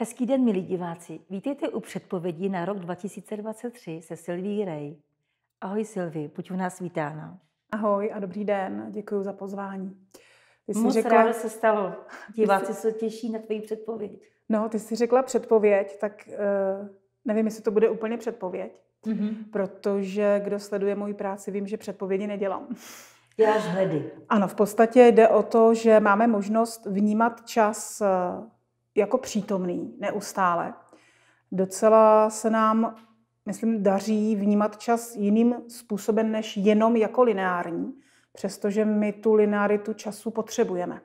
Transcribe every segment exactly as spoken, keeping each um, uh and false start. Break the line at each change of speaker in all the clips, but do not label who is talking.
Hezký den, milí diváci. Vítejte u předpovědí na rok dva tisíce dvacet tři se Sylvií Ray. Ahoj Sylvie, buď u nás vítána.
Ahoj a dobrý den, děkuji za pozvání.
Ty jsi Moc řekla, ráda se stalo. Diváci jsi... se těší na tvoji předpověď.
No, ty jsi řekla předpověď, tak uh, nevím, jestli to bude úplně předpověď, mm-hmm. protože kdo sleduje moji práci, vím, že předpovědi nedělám.
Děláš hledy.
Ano, v podstatě jde o to, že máme možnost vnímat čas jako přítomný, neustále. Docela se nám, myslím, daří vnímat čas jiným způsobem než jenom jako lineární, přestože my tu linearitu času potřebujeme.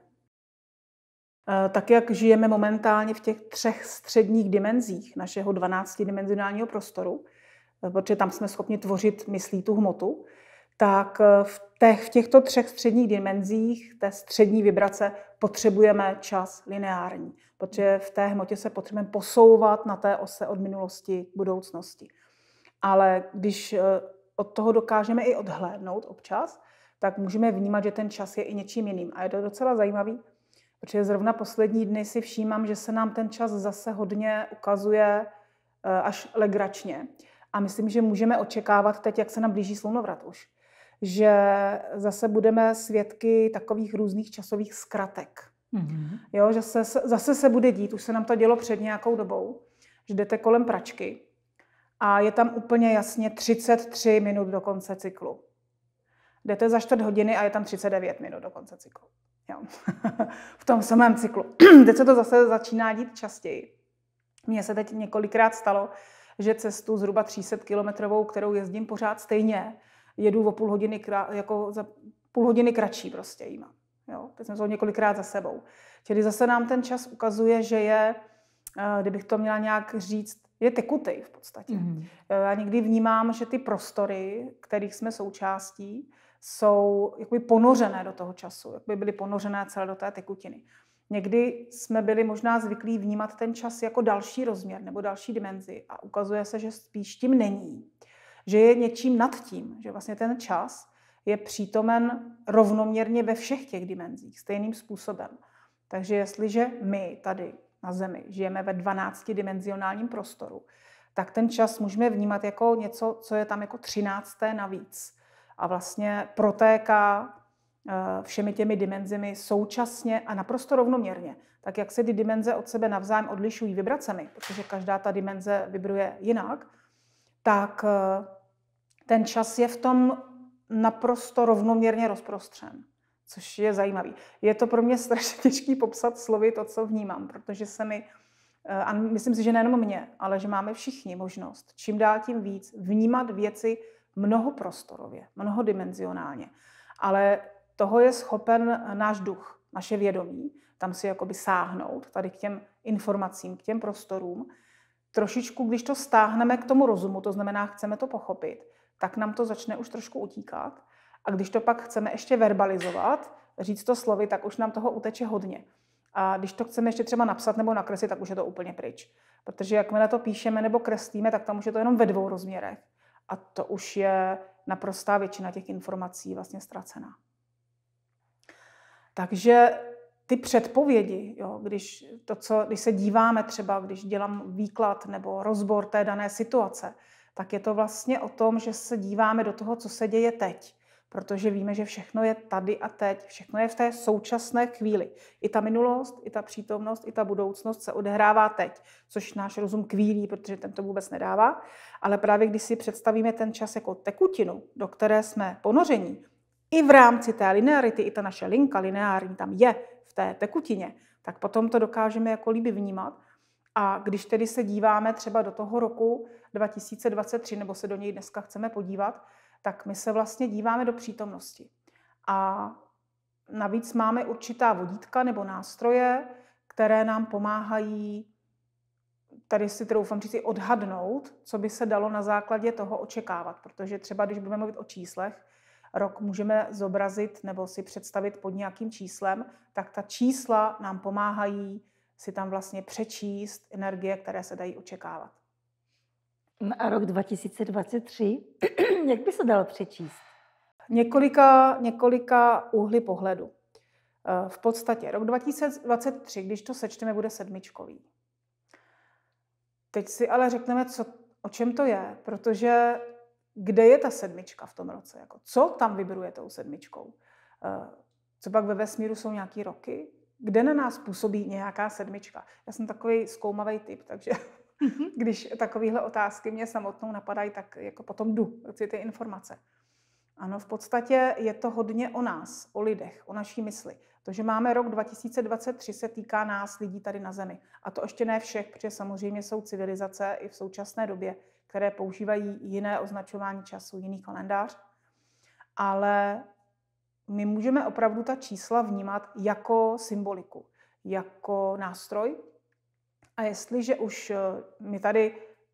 Tak, jak žijeme momentálně v těch třech středních dimenzích našeho dvanáctidimenzionálního prostoru, protože tam jsme schopni tvořit myslí tu hmotu, tak v, těch, v těchto třech středních dimenzích té střední vibrace potřebujeme čas lineární, protože v té hmotě se potřebujeme posouvat na té ose od minulosti k budoucnosti. Ale když od toho dokážeme i odhlédnout občas, tak můžeme vnímat, že ten čas je i něčím jiným. A je to docela zajímavý, protože zrovna poslední dny si všímám, že se nám ten čas zase hodně ukazuje až legračně. A myslím, že můžeme očekávat teď, jak se nám blíží slunovrat už, že zase budeme svědky takových různých časových zkratek. Mm-hmm. Jo, že se, zase se bude dít, už se nám to dělo před nějakou dobou, že jdete kolem pračky a je tam úplně jasně třicet tři minut do konce cyklu. Jdete za čtvrt hodiny a je tam třicet devět minut do konce cyklu. Jo. V tom samém cyklu. Teď se to zase začíná dít častěji. Mně se teď několikrát stalo, že cestu zhruba tři sta kilometrovou, kterou jezdím pořád stejně, jedu o půl hodiny, jako za půl hodiny kratší prostě jíma. Jo, teď jsem to několikrát za sebou. Čili zase nám ten čas ukazuje, že je, kdybych to měla nějak říct, je tekutý v podstatě. Mm-hmm. Já někdy vnímám, že ty prostory, kterých jsme součástí, jsou jakoby ponořené do toho času, jakoby byly ponořené celé do té tekutiny. Někdy jsme byli možná zvyklí vnímat ten čas jako další rozměr nebo další dimenzi a ukazuje se, že spíš tím není. Že je něčím nad tím, že vlastně ten čas je přítomen rovnoměrně ve všech těch dimenzích, stejným způsobem. Takže jestliže my tady na Zemi žijeme ve dvanáctidimenzionálním prostoru, tak ten čas můžeme vnímat jako něco, co je tam jako třinácté navíc. A vlastně protéká všemi těmi dimenzemi současně a naprosto rovnoměrně. Tak jak se ty dimenze od sebe navzájem odlišují vibracemi, protože každá ta dimenze vibruje jinak, tak ten čas je v tom naprosto rovnoměrně rozprostřen, což je zajímavý. Je to pro mě strašně těžký popsat slovy to, co vnímám, protože se mi, a myslím si, že nejenom mě, ale že máme všichni možnost čím dál tím víc vnímat věci mnohoprostorově, mnohodimenzionálně. Ale toho je schopen náš duch, naše vědomí, tam si jakoby sáhnout tady k těm informacím, k těm prostorům. Trošičku, když to stáhneme k tomu rozumu, to znamená, chceme to pochopit, tak nám to začne už trošku utíkat. A když to pak chceme ještě verbalizovat, říct to slovy, tak už nám toho uteče hodně. A když to chceme ještě třeba napsat nebo nakreslit, tak už je to úplně pryč. Protože jakmile to píšeme nebo kreslíme, tak tam už je to jenom ve dvou rozměrech. A to už je naprostá většina těch informací vlastně ztracená. Takže ty předpovědi, jo, když, to, co, když se díváme třeba, když dělám výklad nebo rozbor té dané situace, tak je to vlastně o tom, že se díváme do toho, co se děje teď. Protože víme, že všechno je tady a teď, všechno je v té současné chvíli. I ta minulost, i ta přítomnost, i ta budoucnost se odehrává teď, což náš rozum kvílí, protože ten to vůbec nedává. Ale právě když si představíme ten čas jako tekutinu, do které jsme ponoření, i v rámci té linearity, i ta naše linka lineární tam je v té tekutině, tak potom to dokážeme jako líbí vnímat. A když tedy se díváme třeba do toho roku dva tisíce dvacet tři, nebo se do něj dneska chceme podívat, tak my se vlastně díváme do přítomnosti. A navíc máme určitá vodítka nebo nástroje, které nám pomáhají, tady si troufám říct, odhadnout, co by se dalo na základě toho očekávat. Protože třeba, když budeme mluvit o číslech, rok můžeme zobrazit nebo si představit pod nějakým číslem, tak ta čísla nám pomáhají si tam vlastně přečíst energie, které se dají očekávat.
A rok dva tisíce dvacet tři, jak by se dalo přečíst?
Několika, několika úhly pohledu. V podstatě rok dva tisíce dvacet tři, když to sečteme, bude sedmičkový. Teď si ale řekneme, co, o čem to je, protože kde je ta sedmička v tom roce? Jako, co tam vibruje tou sedmičkou? Co pak ve vesmíru jsou nějaký roky? Kde na nás působí nějaká sedmička? Já jsem takový zkoumavý typ, takže když takovéhle otázky mě samotnou napadají, tak jako potom jdu, chci ty informace. Ano, v podstatě je to hodně o nás, o lidech, o naší mysli. To, že máme rok dva tisíce dvacet tři, se týká nás, lidí tady na Zemi. A to ještě ne všech, protože samozřejmě jsou civilizace i v současné době, které používají jiné označování času, jiný kalendář. Ale my můžeme opravdu ta čísla vnímat jako symboliku, jako nástroj. A jestliže už my tady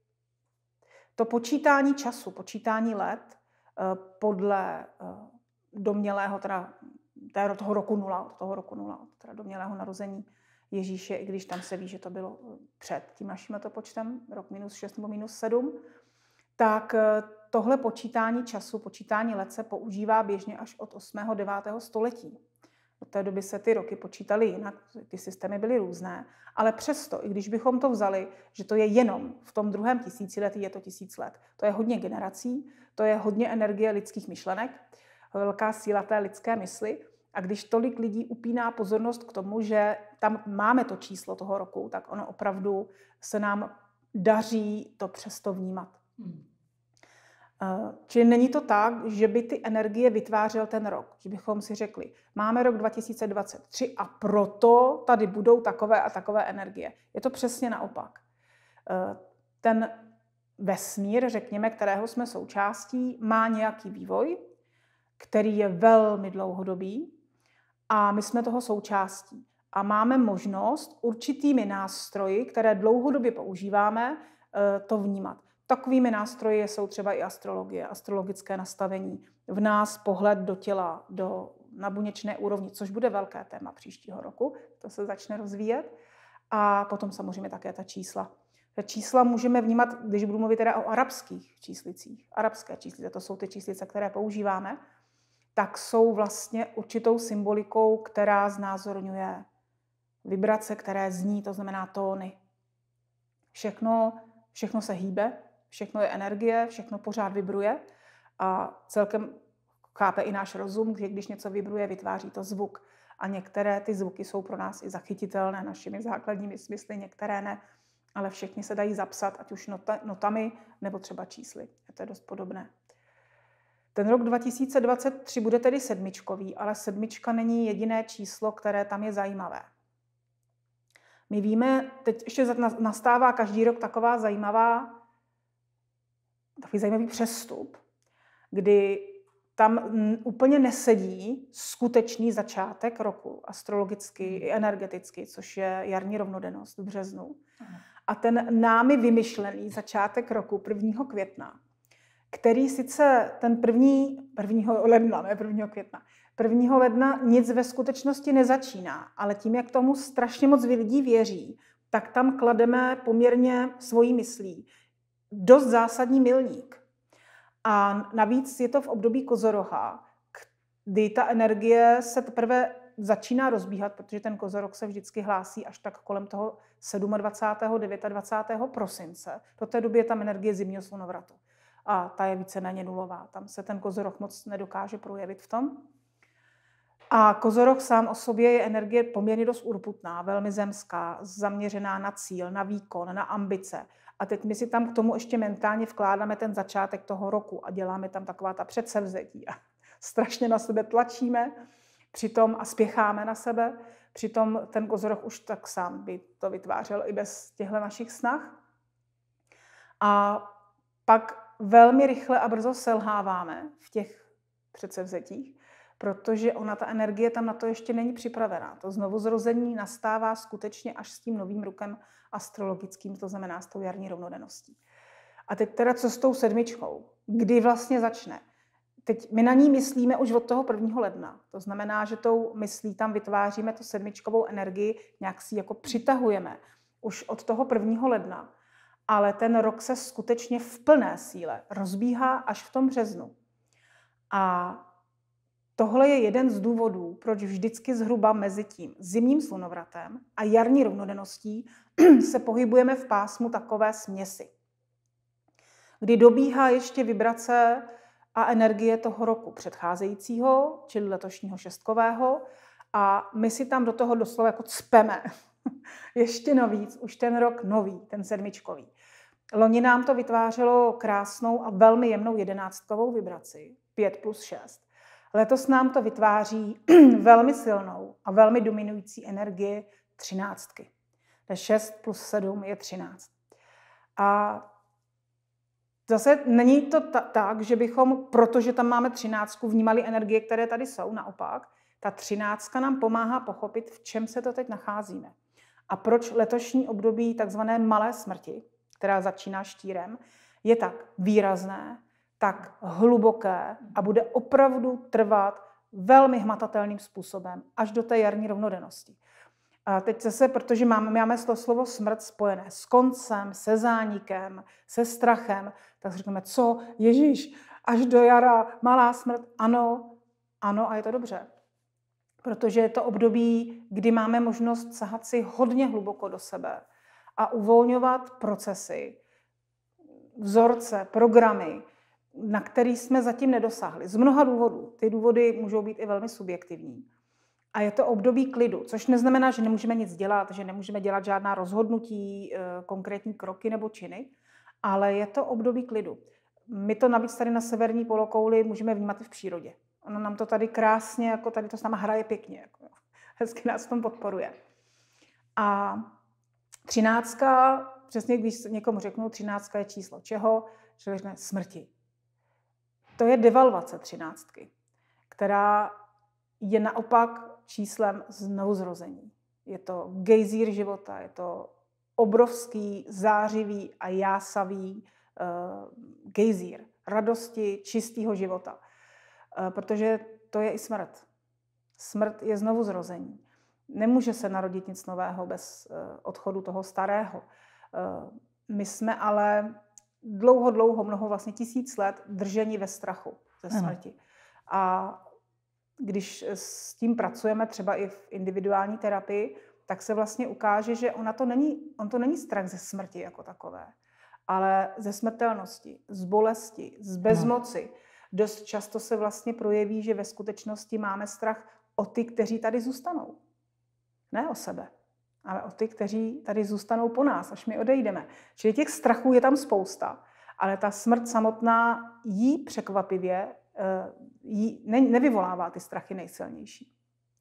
to počítání času, počítání let podle domnělého, teda toho roku nula, od toho roku nula, teda domnělého narození Ježíše, i když tam se ví, že to bylo před tím naším letopočtem, rok minus šest nebo minus sedm, tak tohle počítání času, počítání let se používá běžně až od osmého devátého století. Od té doby se ty roky počítaly jinak, ty systémy byly různé, ale přesto, i když bychom to vzali, že to je jenom v tom druhém tisíciletí, je to tisíc let. To je hodně generací, to je hodně energie lidských myšlenek, velká síla té lidské mysli. A když tolik lidí upíná pozornost k tomu, že tam máme to číslo toho roku, tak ono opravdu se nám daří to přesto vnímat. Hmm. Čili není to tak, že by ty energie vytvářel ten rok. Že bychom si řekli, máme rok dva tisíce dvacet tři a proto tady budou takové a takové energie. Je to přesně naopak. Ten vesmír, řekněme, kterého jsme součástí, má nějaký vývoj, který je velmi dlouhodobý a my jsme toho součástí. A máme možnost určitými nástroji, které dlouhodobě používáme, to vnímat. Takovými nástroji jsou třeba i astrologie, astrologické nastavení, v nás pohled do těla, do, na buněčné úrovni, což bude velké téma příštího roku, to se začne rozvíjet. A potom samozřejmě také ta čísla. Ta čísla můžeme vnímat, když budu mluvit teda o arabských číslicích. Arabské číslice, to jsou ty číslice, které používáme, tak jsou vlastně určitou symbolikou, která znázorňuje vibrace, které zní, to znamená tóny. Všechno, všechno se hýbe, všechno je energie, všechno pořád vibruje a celkem chápe i náš rozum, že když něco vibruje, vytváří to zvuk. A některé ty zvuky jsou pro nás i zachytitelné našimi základními smysly, některé ne, ale všechny se dají zapsat, ať už notami nebo třeba čísly. Je to dost podobné. Ten rok dva tisíce dvacet tři bude tedy sedmičkový, ale sedmička není jediné číslo, které tam je zajímavé. My víme, teď ještě nastává každý rok taková zajímavá, takový zajímavý přestup, kdy tam úplně nesedí skutečný začátek roku, astrologicky i energeticky, což je jarní rovnodennost v březnu. A ten námi vymyšlený začátek roku prvního května, který sice ten první, prvního ledna, ne prvního května, prvního ledna nic ve skutečnosti nezačíná, ale tím, jak tomu strašně moc lidí věří, tak tam klademe poměrně svojí myslí dost zásadní milník. A navíc je to v období kozoroha, kdy ta energie se teprve začíná rozbíhat, protože ten kozorok se vždycky hlásí až tak kolem toho dvacátého sedmého, dvacátého devátého prosince. Do té doby je tam energie zimního slunovratu. A ta je víceméně nulová. Tam se ten kozorok moc nedokáže projevit v tom. A kozorok sám o sobě je energie poměrně dost urputná, velmi zemská, zaměřená na cíl, na výkon, na ambice. A teď my si tam k tomu ještě mentálně vkládáme ten začátek toho roku a děláme tam taková ta předsevzetí. A strašně na sebe tlačíme přitom a spěcháme na sebe. Přitom ten kozorok už tak sám by to vytvářel i bez těchto našich snah. A pak velmi rychle a brzo selháváme v těch předsevzetích, protože ona, ta energie tam na to ještě není připravená. To znovuzrození nastává skutečně až s tím novým rokem astrologickým, to znamená s tou jarní rovnodenností. A teď teda co s tou sedmičkou? Kdy vlastně začne? Teď my na ní myslíme už od toho prvního ledna. To znamená, že tou myslí tam vytváříme tu sedmičkovou energii, nějak si jako přitahujeme už od toho prvního ledna. Ale ten rok se skutečně v plné síle rozbíhá až v tom březnu. A tohle je jeden z důvodů, proč vždycky zhruba mezi tím zimním slunovratem a jarní rovnodenností se pohybujeme v pásmu takové směsi, kdy dobíhá ještě vibrace a energie toho roku předcházejícího, čili letošního šestkového, a my si tam do toho doslova jako cpeme. Ještě navíc, už ten rok nový, ten sedmičkový. Loni nám to vytvářelo krásnou a velmi jemnou jedenáctkovou vibraci, pět plus šest. Letos nám to vytváří velmi silnou a velmi dominující energii třináctky. šest plus sedm je třináct. A zase není to ta, tak, že bychom, protože tam máme třináctku, vnímali energie, které tady jsou. Naopak, ta třináctka nám pomáhá pochopit, v čem se to teď nacházíme. A proč letošní období takzvané malé smrti, která začíná štírem, je tak výrazné, tak hluboké a bude opravdu trvat velmi hmatatelným způsobem až do té jarní rovnodennosti. A teď zase, protože máme, máme to slovo smrt spojené s koncem, se zánikem, se strachem, tak si řekneme, co, Ježíš, až do jara, malá smrt, ano, ano a je to dobře. Protože je to období, kdy máme možnost sahat si hodně hluboko do sebe a uvolňovat procesy, vzorce, programy, na který jsme zatím nedosáhli. Z mnoha důvodů. Ty důvody můžou být i velmi subjektivní. A je to období klidu, což neznamená, že nemůžeme nic dělat, že nemůžeme dělat žádná rozhodnutí, konkrétní kroky nebo činy, ale je to období klidu. My to navíc tady na severní polokouli můžeme vnímat i v přírodě. Ono nám to tady krásně, jako tady to s náma hraje pěkně. Jako, hezky nás v tom podporuje. A třináctka, přesně když někomu řeknu, třináctka je číslo čeho, člověk řekne smrti. To je devalvace třináctky, která je naopak číslem znovuzrození. Je to gejzír života, je to obrovský, zářivý a jásavý uh, gejzír radosti, čistého života. Uh, protože to je i smrt. Smrt je znovuzrození. Nemůže se narodit nic nového bez uh, odchodu toho starého. Uh, my jsme ale dlouho, dlouho, mnoho vlastně tisíc let drženi ve strachu ze smrti. A když s tím pracujeme třeba i v individuální terapii, tak se vlastně ukáže, že ona to není, on to není strach ze smrti jako takové, ale ze smrtelnosti, z bolesti, z bezmoci. Dost často se vlastně projeví, že ve skutečnosti máme strach o ty, kteří tady zůstanou. Ne o sebe, ale o ty, kteří tady zůstanou po nás, až my odejdeme. Čili těch strachů je tam spousta, ale ta smrt samotná jí překvapivě jí ne, nevyvolává ty strachy nejsilnější.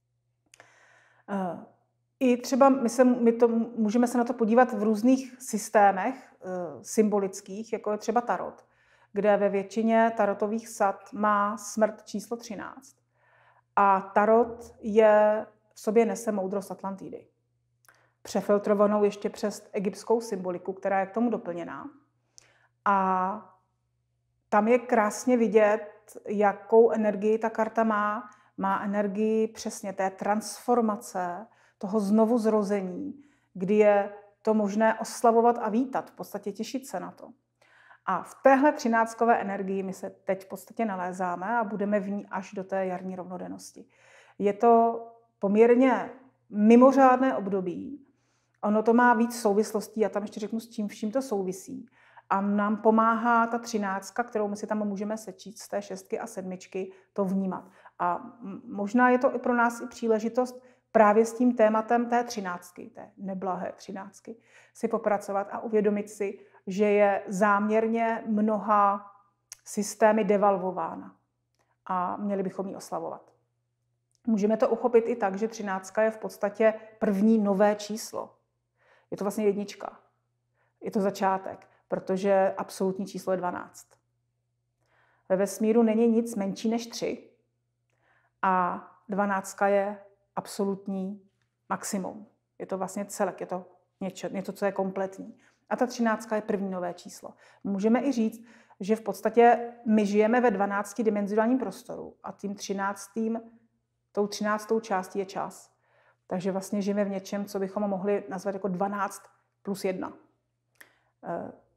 I třeba my, se, my to, můžeme se na to podívat v různých systémech symbolických, jako je třeba tarot, kde ve většině tarotových sad má smrt číslo třináct. A tarot je, v sobě nese moudrost Atlantidy. Přefiltrovanou ještě přes egyptskou symboliku, která je k tomu doplněná. A tam je krásně vidět, jakou energii ta karta má. Má energii přesně té transformace, toho znovuzrození, kdy je to možné oslavovat a vítat, v podstatě těšit se na to. A v téhle třináctkové energii my se teď v podstatě nalézáme a budeme v ní až do té jarní rovnodennosti. Je to poměrně mimořádné období. Ono to má víc souvislostí, já tam ještě řeknu, s čím vším to souvisí. A nám pomáhá ta třináctka, kterou my si tam můžeme sečít z té šestky a sedmičky, to vnímat. A možná je to i pro nás i příležitost právě s tím tématem té třináctky, té neblahé třináctky, si popracovat a uvědomit si, že je záměrně mnoha systémy devalvována a měli bychom ji oslavovat. Můžeme to uchopit i tak, že třináctka je v podstatě první nové číslo. Je to vlastně jednička. Je to začátek, protože absolutní číslo je dvanáct. Ve vesmíru není nic menší než tři a dvanáctka je absolutní maximum. Je to vlastně celek, je to něco, něco, co je kompletní. A ta třináctka je první nové číslo. Můžeme i říct, že v podstatě my žijeme ve dvanáctidimenzionálním prostoru a tím třináctým, tou třináctou částí je čas. Takže vlastně žijeme v něčem, co bychom mohli nazvat jako dvanáct plus jedna.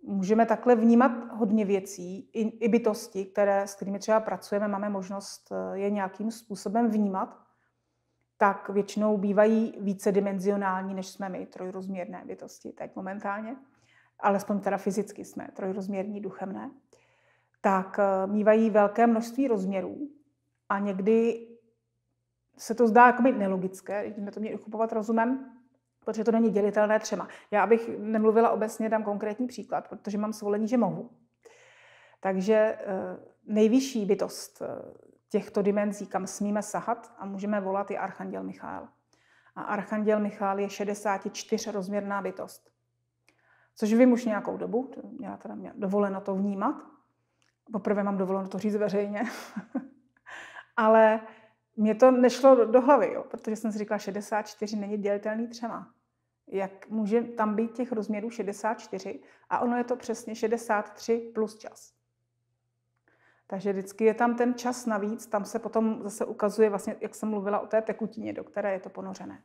můžeme takhle vnímat hodně věcí, i, i bytosti, které, s kterými třeba pracujeme, máme možnost je nějakým způsobem vnímat, tak většinou bývají vícedimenzionální, než jsme my, trojrozměrné bytosti teď momentálně, alespoň teda fyzicky jsme trojrozměrní, duchem ne, tak mívají velké množství rozměrů a někdy se to zdá jako být nelogické, když jsme to měli uchopovat rozumem, protože to není dělitelné třema. Já abych nemluvila obecně, dám konkrétní příklad, protože mám svolení, že mohu. Takže nejvyšší bytost těchto dimenzí, kam smíme sahat a můžeme volat, je Archanděl Michael. A Archanděl Michael je šedesátičtyřrozměrná bytost. Což vím už nějakou dobu, já teda měla dovoleno to vnímat. Poprvé mám dovoleno to říct veřejně. Ale mně to nešlo do, do hlavy, jo, protože jsem si říkala, šedesát čtyři není dělitelný třema. Jak může tam být těch rozměrů šedesát čtyři a ono je to přesně šedesát tři plus čas. Takže vždycky je tam ten čas navíc, tam se potom zase ukazuje, vlastně, jak jsem mluvila o té tekutině, do které je to ponořené.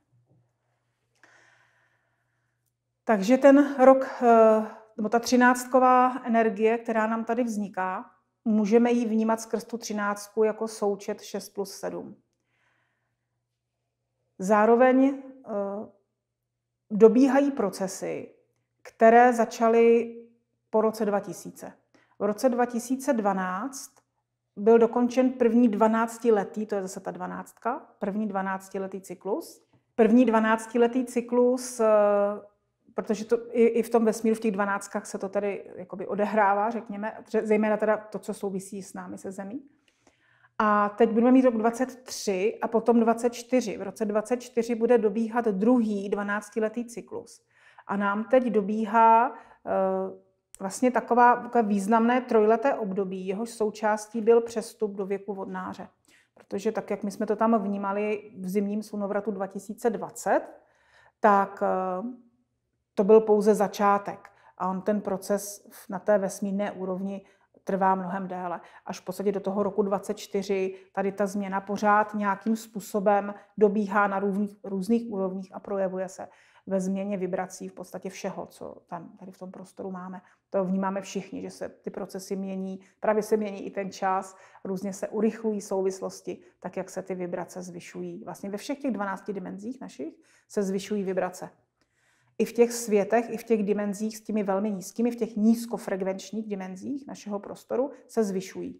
Takže ten rok, nebo ta třináctková energie, která nám tady vzniká, můžeme ji vnímat skrz tu třináctku jako součet šest plus sedm. Zároveň dobíhají procesy, které začaly po roce dva tisíce. V roce dva tisíce dvanáct byl dokončen první dvanáctiletý, to je zase ta dvanáctka, první dvanáctiletý cyklus. První dvanáctiletý cyklus, protože to i, i v tom vesmíru, v těch dvanáctkách se to tady jakoby odehrává, řekněme, zejména teda to, co souvisí s námi, se Zemí. A teď budeme mít rok dvacet tři a potom dvacet čtyři. V roce dvacet čtyři bude dobíhat druhý dvanáctiletý cyklus. A nám teď dobíhá vlastně taková, takové významné trojleté období, jehož součástí byl přestup do věku vodnáře. Protože tak, jak my jsme to tam vnímali v zimním slunovratu dva tisíce dvacet, tak to byl pouze začátek. A on ten proces na té vesmírné úrovni trvá mnohem déle. Až v podstatě do toho roku dvacet čtyři tady ta změna pořád nějakým způsobem dobíhá na různých, různých úrovních a projevuje se ve změně vibrací v podstatě všeho, co tam tady v tom prostoru máme. To vnímáme všichni, že se ty procesy mění, právě se mění i ten čas, různě se urychlují souvislosti, tak jak se ty vibrace zvyšují. Vlastně ve všech těch dvanácti dimenzích našich se zvyšují vibrace. I v těch světech, i v těch dimenzích s těmi velmi nízkými, v těch nízkofrekvenčních dimenzích našeho prostoru se zvyšují.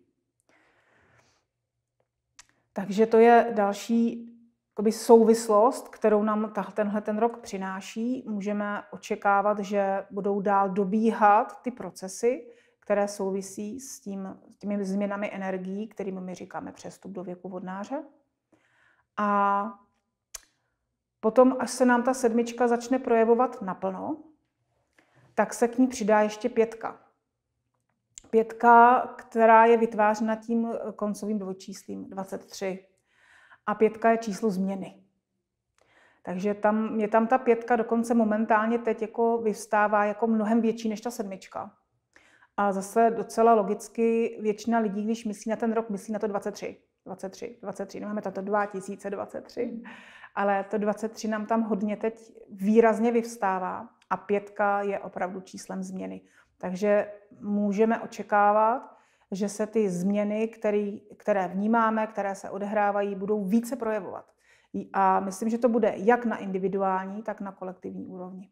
Takže to je další jakoby souvislost, kterou nám tenhle ten rok přináší. Můžeme očekávat, že budou dál dobíhat ty procesy, které souvisí s, tím, s těmi změnami energií, kterými my říkáme přestup do věku vodnáře. A potom, až se nám ta sedmička začne projevovat naplno, tak se k ní přidá ještě pětka. Pětka, která je vytvářena tím koncovým dvojčíslím dvacet tři. A pětka je číslo změny. Takže tam, je tam ta pětka dokonce momentálně teď jako vyvstává jako mnohem větší než ta sedmička. A zase docela logicky většina lidí, když myslí na ten rok, myslí na to dvacet tři. dvacet tři, dvacet tři, nemáme tato dva tisíce dvacet tři, ale to dvacet tři nám tam hodně teď výrazně vyvstává a pětka je opravdu číslem změny. Takže můžeme očekávat, že se ty změny, který, které vnímáme, které se odehrávají, budou více projevovat. A myslím, že to bude jak na individuální, tak na kolektivní úrovni.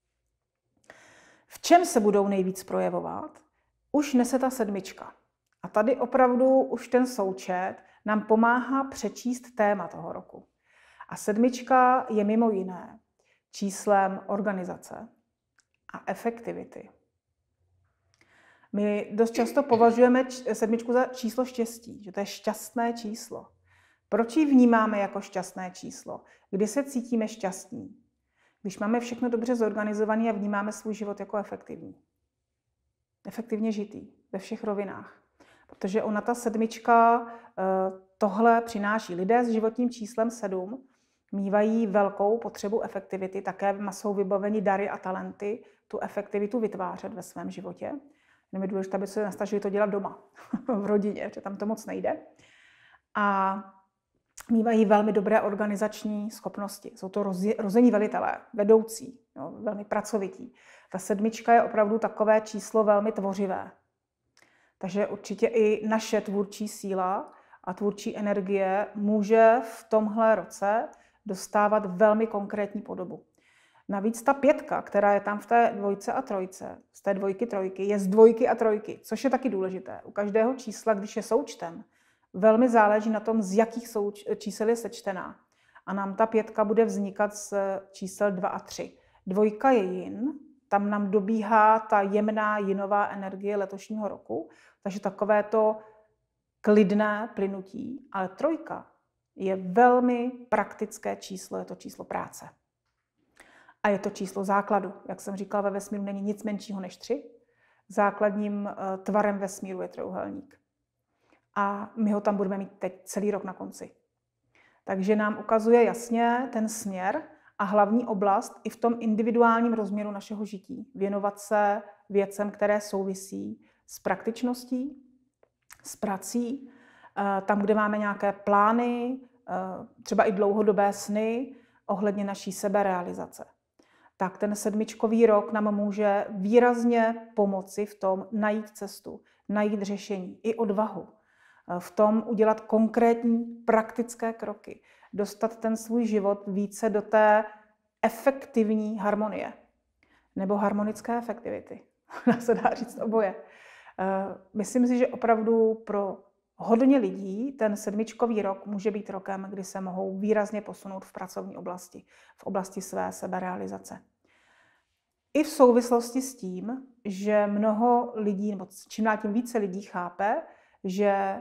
V čem se budou nejvíc projevovat? Už nese ta sedmička. A tady opravdu už ten součet nám pomáhá přečíst téma toho roku. A sedmička je mimo jiné číslem organizace a efektivity. My dost často považujeme sedmičku za číslo štěstí, že to je šťastné číslo. Proč ji vnímáme jako šťastné číslo? Kdy se cítíme šťastní? Když máme všechno dobře zorganizované a vnímáme svůj život jako efektivní. Efektivně žitý ve všech rovinách. Protože ona, ta sedmička, tohle přináší. Lidé s životním číslem sedm mívají velkou potřebu efektivity, také jsou vybaveni dary a talenty tu efektivitu vytvářet ve svém životě. Jenom je důležité, aby se nastažili to dělat doma, v rodině, protože tam to moc nejde. A mívají velmi dobré organizační schopnosti. Jsou to rození velitelé, vedoucí, jo, velmi pracovití. Ta sedmička je opravdu takové číslo velmi tvořivé. Takže určitě i naše tvůrčí síla a tvůrčí energie může v tomhle roce dostávat velmi konkrétní podobu. Navíc ta pětka, která je tam v té dvojce a trojce, z té dvojky, trojky, je z dvojky a trojky, což je taky důležité. U každého čísla, když je součtem, velmi záleží na tom, z jakých souč- čísel je sečtená. A nám ta pětka bude vznikat z čísel dva a tři. Dvojka je jin, tam nám dobíhá ta jemná jinová energie letošního roku, takže takové to klidné plynutí, ale trojka je velmi praktické číslo, je to číslo práce. A je to číslo základu. Jak jsem říkala, ve vesmíru není nic menšího než tři. Základním tvarem vesmíru je trojúhelník. A my ho tam budeme mít teď celý rok na konci. Takže nám ukazuje jasně ten směr a hlavní oblast i v tom individuálním rozměru našeho žití. Věnovat se věcem, které souvisí s praktičností, s prací, tam, kde máme nějaké plány, třeba i dlouhodobé sny ohledně naší seberealizace. Tak ten sedmičkový rok nám může výrazně pomoci v tom najít cestu, najít řešení, i odvahu. V tom udělat konkrétní praktické kroky, dostat ten svůj život více do té efektivní harmonie nebo harmonické efektivity. Dá se dá říct oboje. Myslím si, že opravdu pro hodně lidí ten sedmičkový rok může být rokem, kdy se mohou výrazně posunout v pracovní oblasti, v oblasti své seberealizace. I v souvislosti s tím, že mnoho lidí, nebo čím dál tím více lidí chápe, že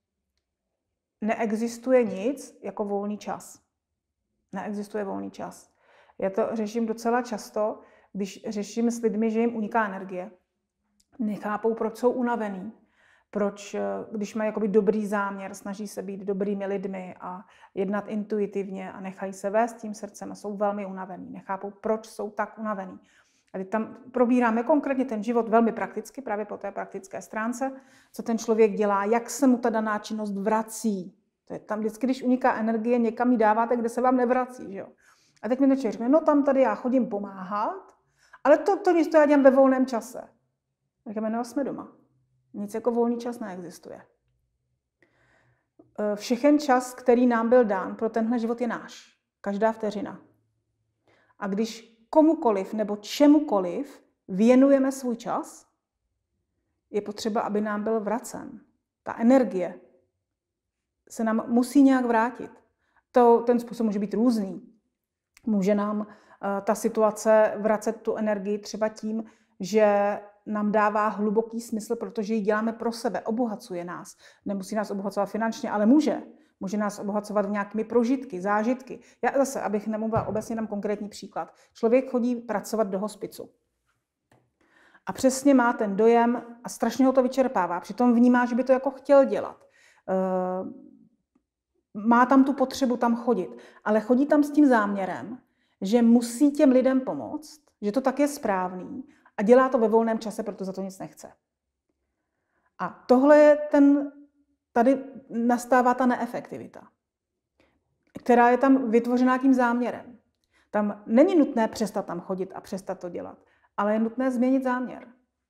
neexistuje nic jako volný čas. Neexistuje volný čas. Já to řeším docela často, když řeším s lidmi, že jim uniká energie. Nechápou, proč jsou unavený, proč, když mají jakoby dobrý záměr, snaží se být dobrými lidmi a jednat intuitivně a nechají se vést tím srdcem a jsou velmi unavení. Nechápou, proč jsou tak unavení. A teď tam probíráme konkrétně ten život velmi prakticky, právě po té praktické stránce, co ten člověk dělá, jak se mu ta daná činnost vrací. To je tam vždycky, když uniká energie, někam ji dáváte, kde se vám nevrací. Že jo? A teď mi to člověk řekne, no tam tady já chodím pomáhat, ale to, to nic to já dělám ve volném čase. Říkáme, no jsme doma. Nic jako volný čas neexistuje. Všechen čas, který nám byl dán pro tenhle život, je náš. Každá vteřina. A když komukoliv nebo čemukoliv věnujeme svůj čas, je potřeba, aby nám byl vracen. Ta energie se nám musí nějak vrátit. To, ten způsob může být různý. Může nám uh, ta situace vracet tu energii třeba tím, že nám dává hluboký smysl, protože ji děláme pro sebe, obohacuje nás. Nemusí nás obohacovat finančně, ale může. Může nás obohacovat v nějakými prožitky, zážitky. Já zase, abych nemluvila obecně, dám konkrétní příklad. Člověk chodí pracovat do hospicu. A přesně má ten dojem a strašně ho to vyčerpává. Přitom vnímá, že by to jako chtěl dělat. Má tam tu potřebu tam chodit. Ale chodí tam s tím záměrem, že musí těm lidem pomoct, že to tak je správný a dělá to ve volném čase, protože za to nic nechce. A tohle je ten, tady nastává ta neefektivita, která je tam vytvořená tím záměrem. Tam není nutné přestat tam chodit a přestat to dělat, ale je nutné změnit záměr.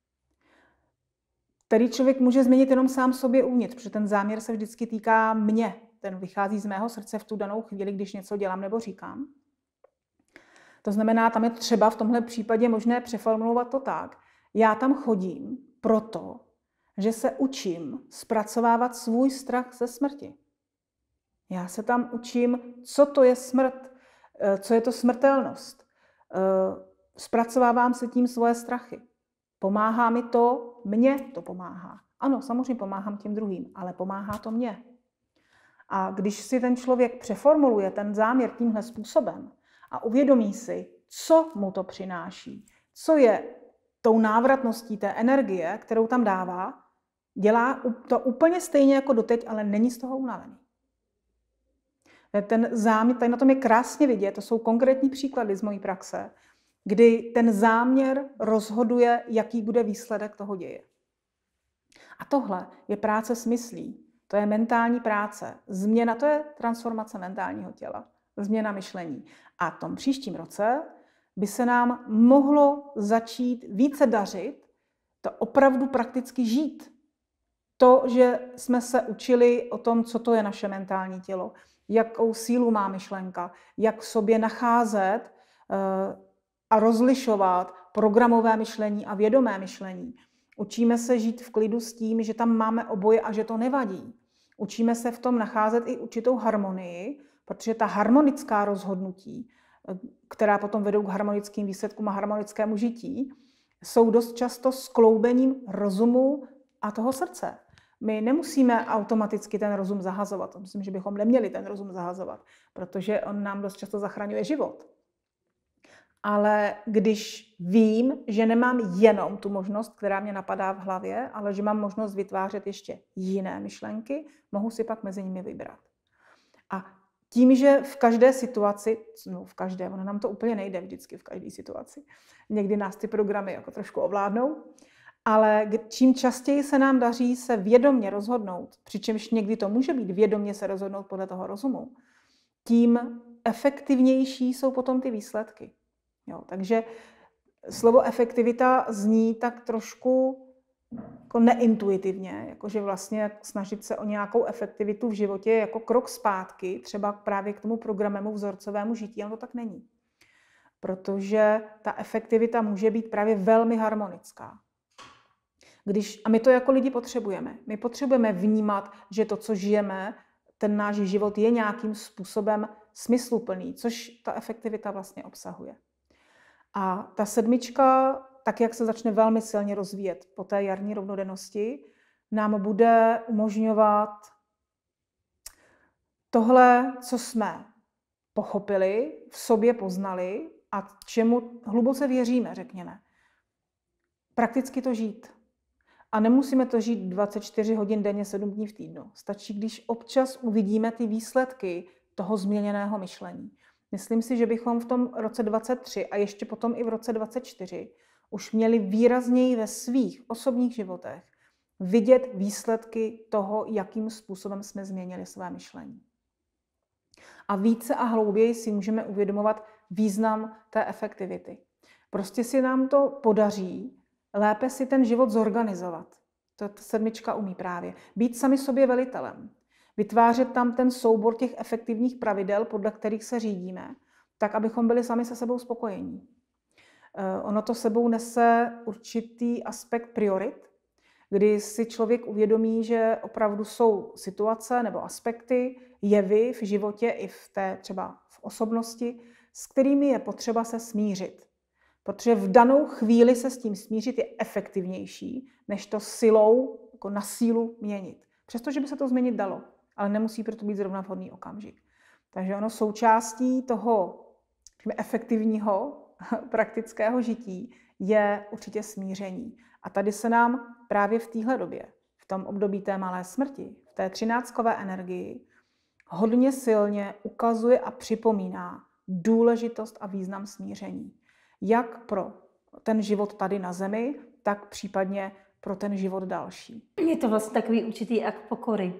Který člověk může změnit jenom sám sobě uvnitř, protože ten záměr se vždycky týká mě. Ten vychází z mého srdce v tu danou chvíli, když něco dělám nebo říkám. To znamená, tam je třeba v tomhle případě možné přeformulovat to tak. Já tam chodím proto, že se učím zpracovávat svůj strach ze smrti. Já se tam učím, co to je smrt, co je to smrtelnost. Zpracovávám se tím svoje strachy. Pomáhá mi to, mně to pomáhá. Ano, samozřejmě pomáhám těm druhým, ale pomáhá to mně. A když si ten člověk přeformuluje ten záměr tímhle způsobem a uvědomí si, co mu to přináší, co je tou návratností té energie, kterou tam dává, dělá to úplně stejně jako doteď, ale není z toho unavený. Ten záměr, tady na tom je krásně vidět, to jsou konkrétní příklady z mojí praxe, kdy ten záměr rozhoduje, jaký bude výsledek toho děje. A tohle je práce s myslí, to je mentální práce. Změna, to je transformace mentálního těla, změna myšlení. A v tom příštím roce by se nám mohlo začít více dařit, to opravdu prakticky žít. To, že jsme se učili o tom, co to je naše mentální tělo, jakou sílu má myšlenka, jak v sobě nacházet a rozlišovat programové myšlení a vědomé myšlení. Učíme se žít v klidu s tím, že tam máme oboje a že to nevadí. Učíme se v tom nacházet i určitou harmonii, protože ta harmonická rozhodnutí, která potom vedou k harmonickým výsledkům a harmonickému žití, jsou dost často skloubením rozumu a toho srdce. My nemusíme automaticky ten rozum zahazovat. Myslím, že bychom neměli ten rozum zahazovat, protože on nám dost často zachraňuje život. Ale když vím, že nemám jenom tu možnost, která mě napadá v hlavě, ale že mám možnost vytvářet ještě jiné myšlenky, mohu si pak mezi nimi vybrat. A tím, že v každé situaci, no v každé, ono nám to úplně nejde vždycky v každé situaci, někdy nás ty programy jako trošku ovládnou, ale čím častěji se nám daří se vědomě rozhodnout, přičemž někdy to může být vědomě se rozhodnout podle toho rozumu, tím efektivnější jsou potom ty výsledky. Jo, takže slovo efektivita zní tak trošku jako neintuitivně, jakože vlastně snažit se o nějakou efektivitu v životě jako krok zpátky, třeba právě k tomu programovému vzorcovému žití, ale to tak není. Protože ta efektivita může být právě velmi harmonická. Když, a my to jako lidi potřebujeme. My potřebujeme vnímat, že to, co žijeme, ten náš život je nějakým způsobem smysluplný, což ta efektivita vlastně obsahuje. A ta sedmička, tak jak se začne velmi silně rozvíjet po té jarní rovnodennosti, nám bude umožňovat tohle, co jsme pochopili, v sobě poznali a čemu hluboce věříme, řekněme. Prakticky to žít. A nemusíme to žít dvacet čtyři hodin denně, sedm dní v týdnu. Stačí, když občas uvidíme ty výsledky toho změněného myšlení. Myslím si, že bychom v tom roce dvacet tři a ještě potom i v roce dvacet čtyři už měli výrazněji ve svých osobních životech vidět výsledky toho, jakým způsobem jsme změnili své myšlení. A více a hlouběji si můžeme uvědomovat význam té efektivity. Prostě si nám to podaří lépe si ten život zorganizovat. To ta sedmička umí právě. Být sami sobě velitelem. Vytvářet tam ten soubor těch efektivních pravidel, podle kterých se řídíme, tak, abychom byli sami se sebou spokojení. Ono to sebou nese určitý aspekt priorit, kdy si člověk uvědomí, že opravdu jsou situace nebo aspekty, jevy v životě i v té třeba v osobnosti, s kterými je potřeba se smířit. Protože v danou chvíli se s tím smířit je efektivnější, než to silou, jako na sílu měnit. Přestože by se to změnit dalo, ale nemusí proto být zrovna vhodný okamžik. Takže ono součástí toho efektivního praktického žití je určitě smíření. A tady se nám právě v téhle době, v tom období té malé smrti, v té třináctkové energii, hodně silně ukazuje a připomíná důležitost a význam smíření. Jak pro ten život tady na zemi, tak případně pro ten život další.
Je to vlastně takový určitý akt pokory.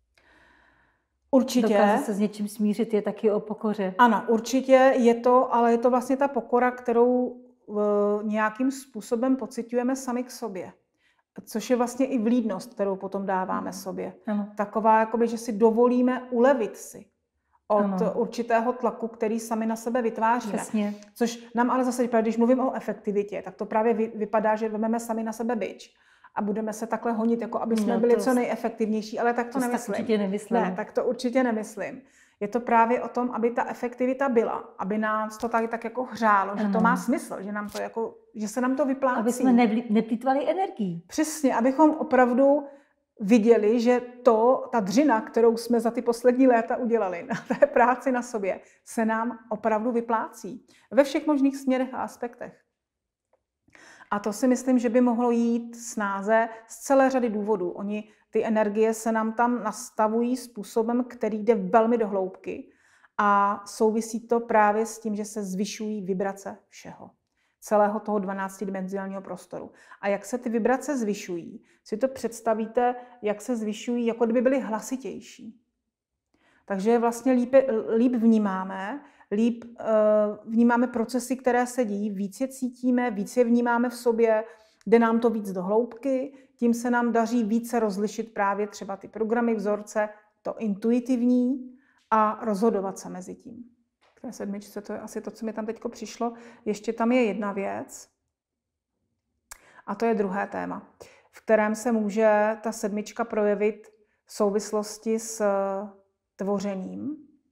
Určitě.
Dokázat se s něčím smířit je taky o pokoře.
Ano, určitě je to, ale je to vlastně ta pokora, kterou v nějakým způsobem pociťujeme sami k sobě. Což je vlastně i vlídnost, kterou potom dáváme sobě.
Ano.
Taková, jakoby, že si dovolíme ulevit si od
Ano.
určitého tlaku, který sami na sebe vytváříme.
Přesně.
Což nám ale zase, když mluvím o efektivitě, tak to právě vypadá, že vezmeme sami na sebe bič a budeme se takhle honit, jako aby jsme
No,
byli
to
co nejefektivnější, ale tak to,
to
nemyslím.
Tak určitě nemyslím.
Ne, tak to určitě nemyslím. Je to právě o tom, aby ta efektivita byla, aby nás to tady tak jako hřálo, že
Ano.
to má smysl, že, nám to jako, že se nám to vyplácí.
Aby jsme neplýtvali energií.
Přesně, abychom opravdu viděli, že to, ta dřina, kterou jsme za ty poslední léta udělali na té práci na sobě, se nám opravdu vyplácí. Ve všech možných směrech a aspektech. A to si myslím, že by mohlo jít snáze z celé řady důvodů. Oni, ty energie se nám tam nastavují způsobem, který jde velmi do hloubky a souvisí to právě s tím, že se zvyšují vibrace všeho. Celého toho dvanáctidimenzionálního prostoru. A jak se ty vibrace zvyšují, si to představíte, jak se zvyšují, jako kdyby byly hlasitější. Takže vlastně líp, líp vnímáme, líp uh, vnímáme procesy, které se dějí, víc je cítíme, víc je vnímáme v sobě, jde nám to víc do hloubky, tím se nám daří více rozlišit právě třeba ty programy, vzorce, to intuitivní a rozhodovat se mezi tím. K té sedmičce, to je asi to, co mi tam teď přišlo. Ještě tam je jedna věc a to je druhé téma, v kterém se může ta sedmička projevit v souvislosti s tvořením.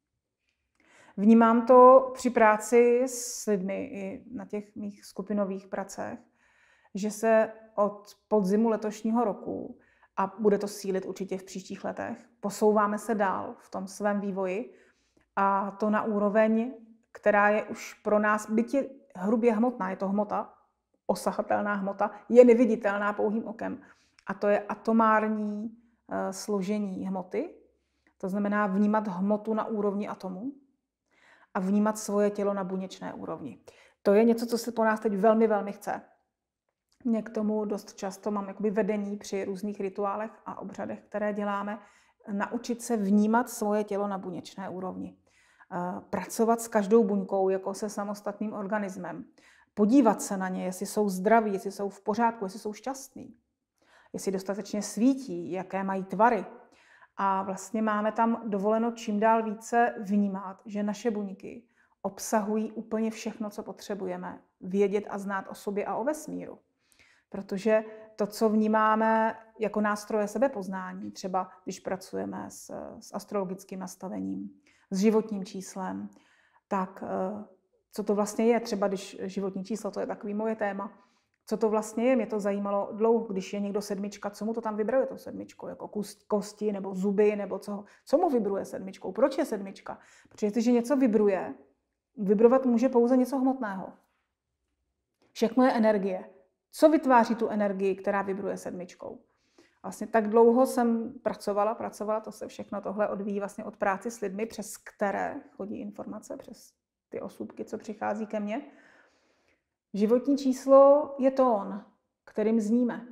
Vnímám to při práci s lidmi i na těch mých skupinových pracech, že se od podzimu letošního roku, a bude to sílit určitě v příštích letech, posouváme se dál v tom svém vývoji a to na úroveň, která je už pro nás, byť je hrubě hmotná, je to hmota, osahatelná hmota, je neviditelná pouhým okem. A to je atomární uh, složení hmoty, to znamená vnímat hmotu na úrovni atomu a vnímat svoje tělo na buněčné úrovni. To je něco, co se po nás teď velmi, velmi chce. Mě k tomu dost často mám jakoby vedení při různých rituálech a obřadech, které děláme, naučit se vnímat svoje tělo na buněčné úrovni. Pracovat s každou buňkou jako se samostatným organismem. Podívat se na ně, jestli jsou zdraví, jestli jsou v pořádku, jestli jsou šťastní. Jestli dostatečně svítí, jaké mají tvary. A vlastně máme tam dovoleno čím dál více vnímat, že naše buňky obsahují úplně všechno, co potřebujeme vědět a znát o sobě a o vesmíru. Protože to, co vnímáme jako nástroje sebepoznání, třeba když pracujeme s, s astrologickým nastavením, s životním číslem, tak co to vlastně je, třeba když životní číslo, to je takový moje téma, co to vlastně je, mě to zajímalo dlouho, když je někdo sedmička, co mu to tam vibruje tou sedmičkou, jako kosti nebo zuby, nebo co, co mu vibruje sedmičkou, proč je sedmička? Protože když něco vibruje, vibrovat může pouze něco hmotného. Všechno je energie. Co vytváří tu energii, která vibruje sedmičkou? Vlastně tak dlouho jsem pracovala, pracovala, to se všechno tohle odvíjí vlastně od práci s lidmi, přes které chodí informace, přes ty osůbky, co přichází ke mně. Životní číslo je tón, kterým zníme.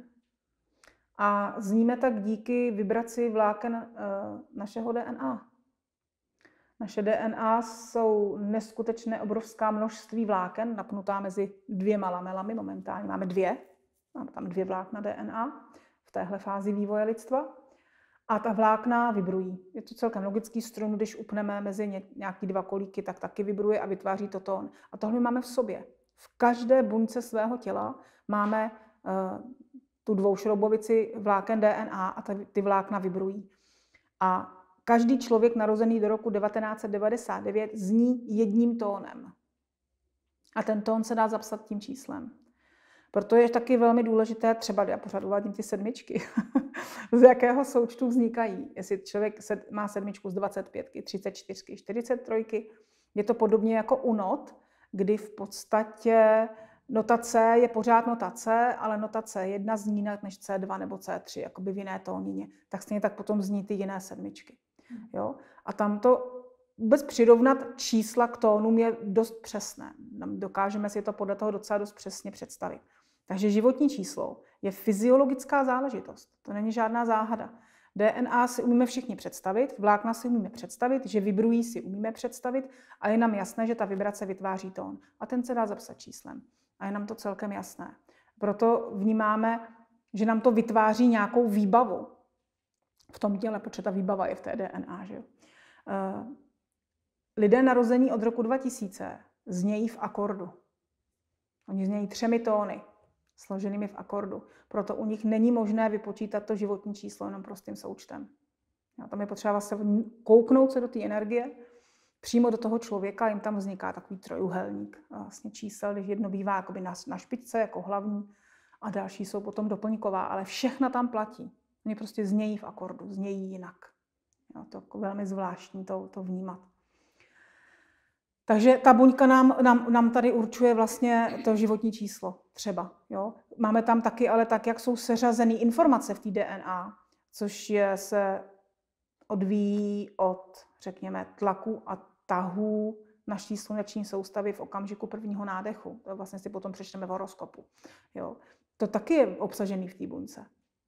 A zníme tak díky vibraci vláken e, našeho D N A. Naše D N A jsou neskutečné obrovská množství vláken, napnutá mezi dvěma lamelami, momentálně máme dvě, máme tam dvě vlákna D N A v téhle fázi vývoje lidstva. A ta vlákna vibrují. Je to celkem logický strun, když upneme mezi nějaký dva kolíky, tak taky vibruje a vytváří to tón. A tohle máme v sobě. V každé buňce svého těla máme uh, tu dvoušroubovici vláken D N A a ty vlákna vibrují. A každý člověk narozený do roku devatenáct set devadesát devět zní jedním tónem. A ten tón se dá zapsat tím číslem. Proto je taky velmi důležité, třeba já pořád uvádím ty sedmičky, z jakého součtu vznikají. Jestli člověk má sedmičku z dvacet pět, třicet čtyři, čtyřicet tři, je to podobně jako u not, kdy v podstatě notace je pořád notace, ale notace jedna zní jinak než C dva nebo C tři, jakoby v jiné tónině. Tak stejně tak potom zní ty jiné sedmičky. Jo? A tam to vůbec přirovnat čísla k tónům je dost přesné. Dokážeme si to podle toho docela dost přesně představit. Takže životní číslo je fyziologická záležitost. To není žádná záhada. D N A si umíme všichni představit, vlákna si umíme představit, že vibrují si umíme představit a je nám jasné, že ta vibrace vytváří tón. A ten se dá zapsat číslem. A je nám to celkem jasné. Proto vnímáme, že nám to vytváří nějakou výbavu v tom těle, protože ta výbava je v té D N A. Že? Lidé narození od roku dva tisíce znějí v akordu. Oni znějí třemi tóny, složenými v akordu. Proto u nich není možné vypočítat to životní číslo jenom prostým součtem. A tam je potřeba se kouknout se do té energie, přímo do toho člověka, jim tam vzniká takový trojuhelník vlastně čísel, když jedno bývá jakoby na, na špičce jako hlavní a další jsou potom doplňková, ale všechna tam platí. Oni prostě znějí v akordu, znějí jinak. Jo, to je velmi zvláštní to, to vnímat. Takže ta buňka nám, nám, nám tady určuje vlastně to životní číslo třeba. Jo? Máme tam taky, ale tak, jak jsou seřazeny informace v té D N A, což je, se odvíjí od, řekněme, tlaku a tahů naší sluneční soustavy v okamžiku prvního nádechu. To vlastně si potom přečteme v horoskopu. Jo? To taky je obsažený v té buňce. Jo?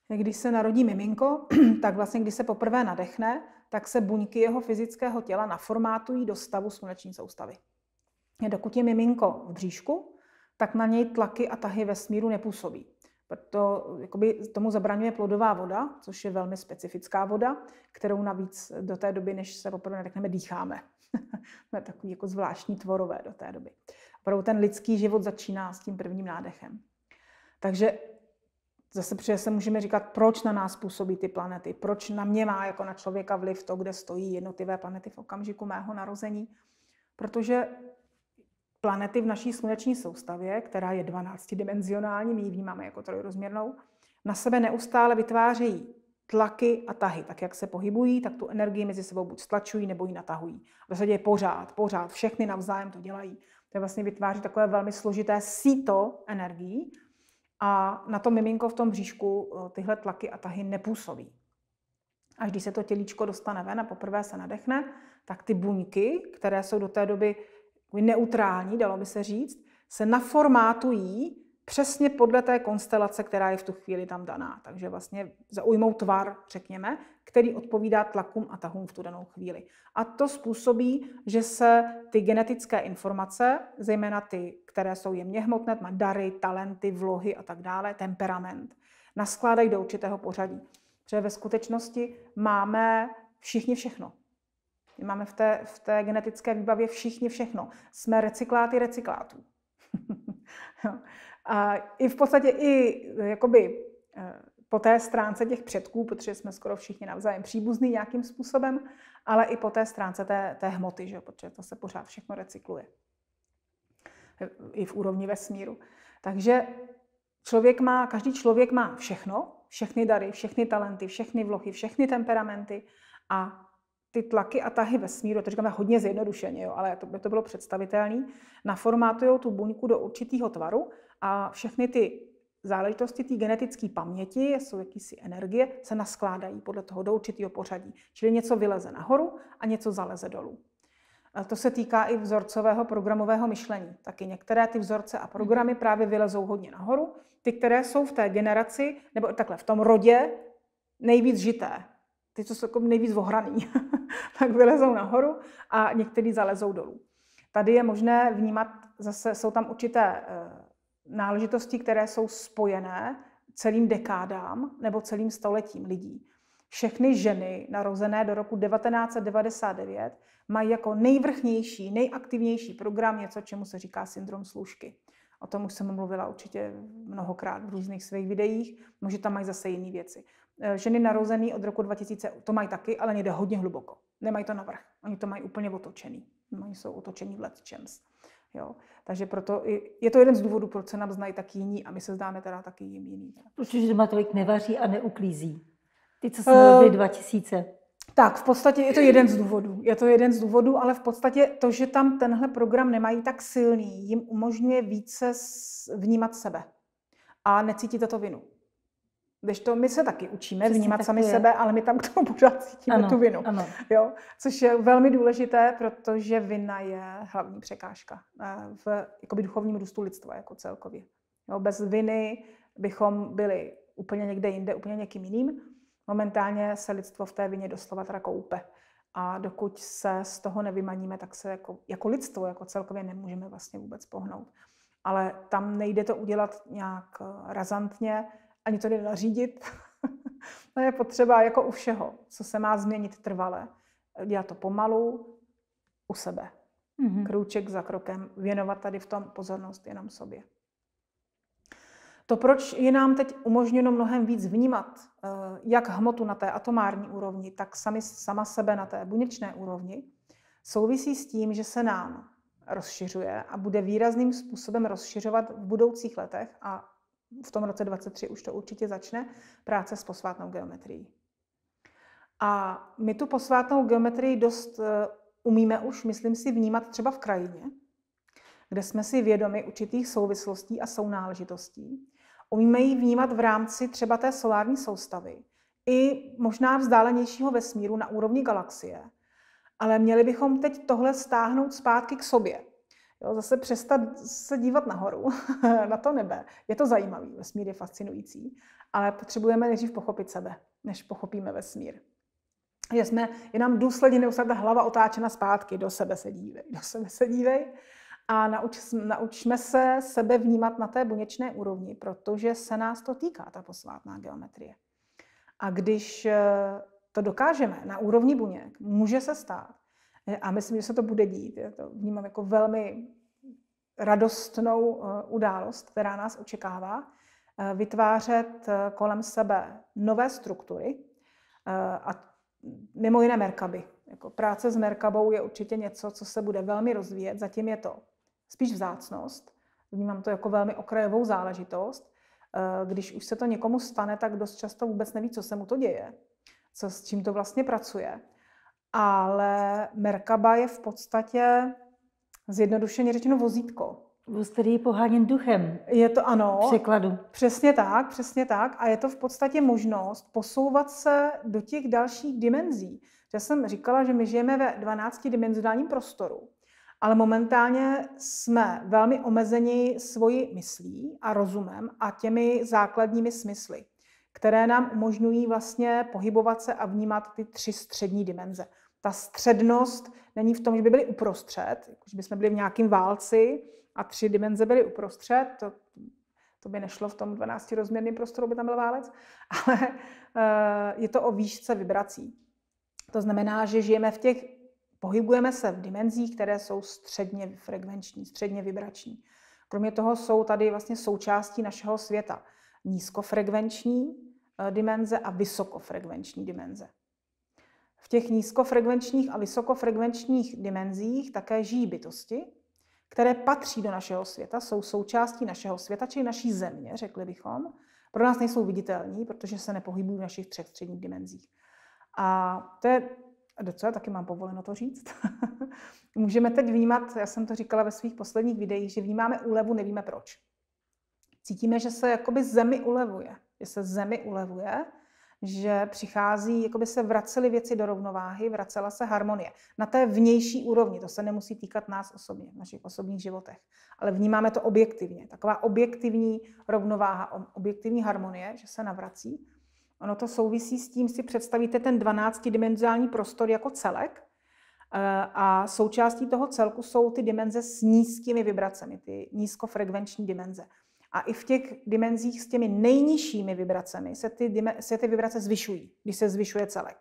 Když se narodí miminko, tak vlastně, když se poprvé nadechne, tak se buňky jeho fyzického těla naformátují do stavu sluneční soustavy. Dokud je miminko v bříšku, tak na něj tlaky a tahy vesmíru nepůsobí. Proto jakoby, tomu zabraňuje plodová voda, což je velmi specifická voda, kterou navíc do té doby, než se poprvé nadechneme, dýcháme. Jsme takový jako zvláštní tvorové do té doby. Opravdu ten lidský život začíná s tím prvním nádechem. Takže zase protože se můžeme říkat, proč na nás působí ty planety, proč na mě má jako na člověka vliv to, kde stojí jednotlivé planety v okamžiku mého narození. Protože planety v naší sluneční soustavě, která je dvanáctidimenzionální, my ji vnímáme jako trojrozměrnou, na sebe neustále vytvářejí tlaky a tahy. Tak jak se pohybují, tak tu energii mezi sebou buď stlačují, nebo ji natahují. V zásadě pořád, pořád, všechny navzájem to dělají. To vlastně vytváří takové velmi složité síto energií a na to miminko v tom bříšku tyhle tlaky a tahy nepůsobí. Až když se to tělíčko dostane ven a poprvé se nadechne, tak ty buňky, které jsou do té doby neutrální, dalo by se říct, se naformátují přesně podle té konstelace, která je v tu chvíli tam daná. Takže vlastně zaujmou tvar, řekněme, který odpovídá tlakům a tahům v tu danou chvíli. A to způsobí, že se ty genetické informace, zejména ty, které jsou jemně hmotné, dary, talenty, vlohy a tak dále, temperament, naskládají do určitého pořadí. Protože ve skutečnosti máme všichni všechno. My máme v té, v té genetické výbavě všichni všechno. Jsme recykláty recyklátů. A i v podstatě i jakoby, po té stránce těch předků, protože jsme skoro všichni navzájem příbuzní nějakým způsobem, ale i po té stránce té, té hmoty, že? Protože to se pořád všechno recykluje. I v úrovni vesmíru. Takže člověk má, každý člověk má všechno, všechny dary, všechny talenty, všechny vlohy, všechny temperamenty a ty tlaky a tahy vesmíru, to říkáme hodně zjednodušeně, jo, ale to by to bylo představitelné, naformátujou tu buňku do určitého tvaru a všechny ty záležitosti té genetické paměti, jsou jakýsi energie, se naskládají podle toho do určitého pořadí. Čili něco vyleze nahoru a něco zaleze dolů. A to se týká i vzorcového programového myšlení. Taky některé ty vzorce a programy právě vylezou hodně nahoru, ty, které jsou v té generaci, nebo takhle, v tom rodě nejvíc žité. Ty, co jsou jako nejvíc ohraný, tak vylezou nahoru a některý zalezou dolů. Tady je možné vnímat, zase jsou tam určité náležitosti, které jsou spojené celým dekádám nebo celým stoletím lidí. Všechny ženy narozené do roku devatenáct set devadesát devět mají jako nejvrchnější, nejaktivnější program něco, čemu se říká syndrom slůžky. O tom už jsem mluvila určitě mnohokrát v různých svých videích, možná tam mají zase jiné věci. Ženy narozené od roku dva tisíce to mají taky, ale někde hodně hluboko. Nemají to navrch. Oni to mají úplně otočený. Oni jsou otočení v lecčems. Jo. Takže proto je to jeden z důvodů, proč se nám znají tak jiní a my se zdáme teda taky jim jiný.
Protože doma tolik nevaří a neuklízí. Ty, co se narodili uh, dva tisíce.
Tak, v podstatě je to jeden z důvodů. Je to jeden z důvodů, ale v podstatě to, že tam tenhle program nemají tak silný, jim umožňuje více vnímat sebe a necítit to vinu. Když to my se taky učíme Přesně vnímat sami je. sebe, ale my tam k tomu pořád cítíme ano, tu vinu. Ano. Jo? Což je velmi důležité, protože vina je hlavní překážka v jakoby, duchovním růstu lidstva jako celkově. Jo? Bez viny bychom byli úplně někde jinde, úplně někým jiným. Momentálně se lidstvo v té vině doslova teda koupe. A dokud se z toho nevymaníme, tak se jako, jako lidstvo, jako celkově nemůžeme vlastně vůbec pohnout. Ale tam nejde to udělat nějak razantně, ani to jde nařídit. To je potřeba jako u všeho, co se má změnit trvale. Dělat to pomalu, u sebe. Mm-hmm. Krůček za krokem, věnovat tady v tom pozornost jenom sobě. To, proč je nám teď umožněno mnohem víc vnímat jak hmotu na té atomární úrovni, tak sami, sama sebe na té buněčné úrovni, souvisí s tím, že se nám rozšiřuje a bude výrazným způsobem rozšiřovat v budoucích letech a v tom roce dvacet tři už to určitě začne, práce s posvátnou geometrií. A my tu posvátnou geometrii dost umíme už, myslím si, vnímat třeba v krajině, kde jsme si vědomi určitých souvislostí a sounáležitostí. Umíme ji vnímat v rámci třeba té solární soustavy i možná vzdálenějšího vesmíru na úrovni galaxie. Ale měli bychom teď tohle stáhnout zpátky k sobě. Jo, zase přestat se dívat nahoru, na to nebe. Je to zajímavý, vesmír je fascinující, ale potřebujeme nejdřív pochopit sebe, než pochopíme vesmír. Je, jsme, je nám důsledně neustále ta hlava otáčena zpátky, do sebe se dívej, do sebe se dívej a nauč, naučme se sebe vnímat na té buněčné úrovni, protože se nás to týká, ta posvátná geometrie. A když to dokážeme na úrovni buněk, může se stát, a myslím, že se to bude dít, já to vnímám jako velmi radostnou událost, která nás očekává, vytvářet kolem sebe nové struktury a mimo jiné Merkaby. Jako práce s Merkabou je určitě něco, co se bude velmi rozvíjet, zatím je to spíš vzácnost, vnímám to jako velmi okrajovou záležitost. Když už se to někomu stane, tak dost často vůbec neví, co se mu to děje, co, s čím to vlastně pracuje. Ale Merkaba je v podstatě zjednodušeně řečeno vozítko.
Vůz, který je poháněn duchem.
Je to ano.
Překladu.
Přesně tak, přesně tak. A je to v podstatě možnost posouvat se do těch dalších dimenzí. Já jsem říkala, že my žijeme ve dvanáctidimenzionálním prostoru, ale momentálně jsme velmi omezeni svojí myslí a rozumem a těmi základními smysly, které nám umožňují vlastně pohybovat se a vnímat ty tři střední dimenze. Ta střednost není v tom, že by byly uprostřed, že by jsme byli v nějakém válci a tři dimenze byly uprostřed, to, to by nešlo v tom dvanáctirozměrném prostoru, by tam byl válec, ale je to o výšce vibrací. To znamená, že žijeme v těch, pohybujeme se v dimenzích, které jsou středně frekvenční, středně vibrační. Kromě toho jsou tady vlastně součástí našeho světa nízkofrekvenční dimenze a vysokofrekvenční dimenze. V těch nízkofrekvenčních a vysokofrekvenčních dimenzích také žijí bytosti, které patří do našeho světa, jsou součástí našeho světa, čili naší země, řekli bychom. Pro nás nejsou viditelní, protože se nepohybují v našich třech středních dimenzích. A to je docela, taky mám povoleno to říct. Můžeme teď vnímat, já jsem to říkala ve svých posledních videích, že vnímáme úlevu, nevíme proč. Cítíme, že se jakoby zemi ulevuje, že se zemi ulevuje, že přichází, jako by se vracely věci do rovnováhy, vracela se harmonie. Na té vnější úrovni, to se nemusí týkat nás osobně, v našich osobních životech, ale vnímáme to objektivně. Taková objektivní rovnováha, objektivní harmonie, že se navrací. Ono to souvisí s tím, si představíte ten dvanáctidimenzionální prostor jako celek a součástí toho celku jsou ty dimenze s nízkými vibracemi, ty nízkofrekvenční dimenze. A i v těch dimenzích s těmi nejnižšími vibracemi se ty, se ty vibrace zvyšují, když se zvyšuje celek.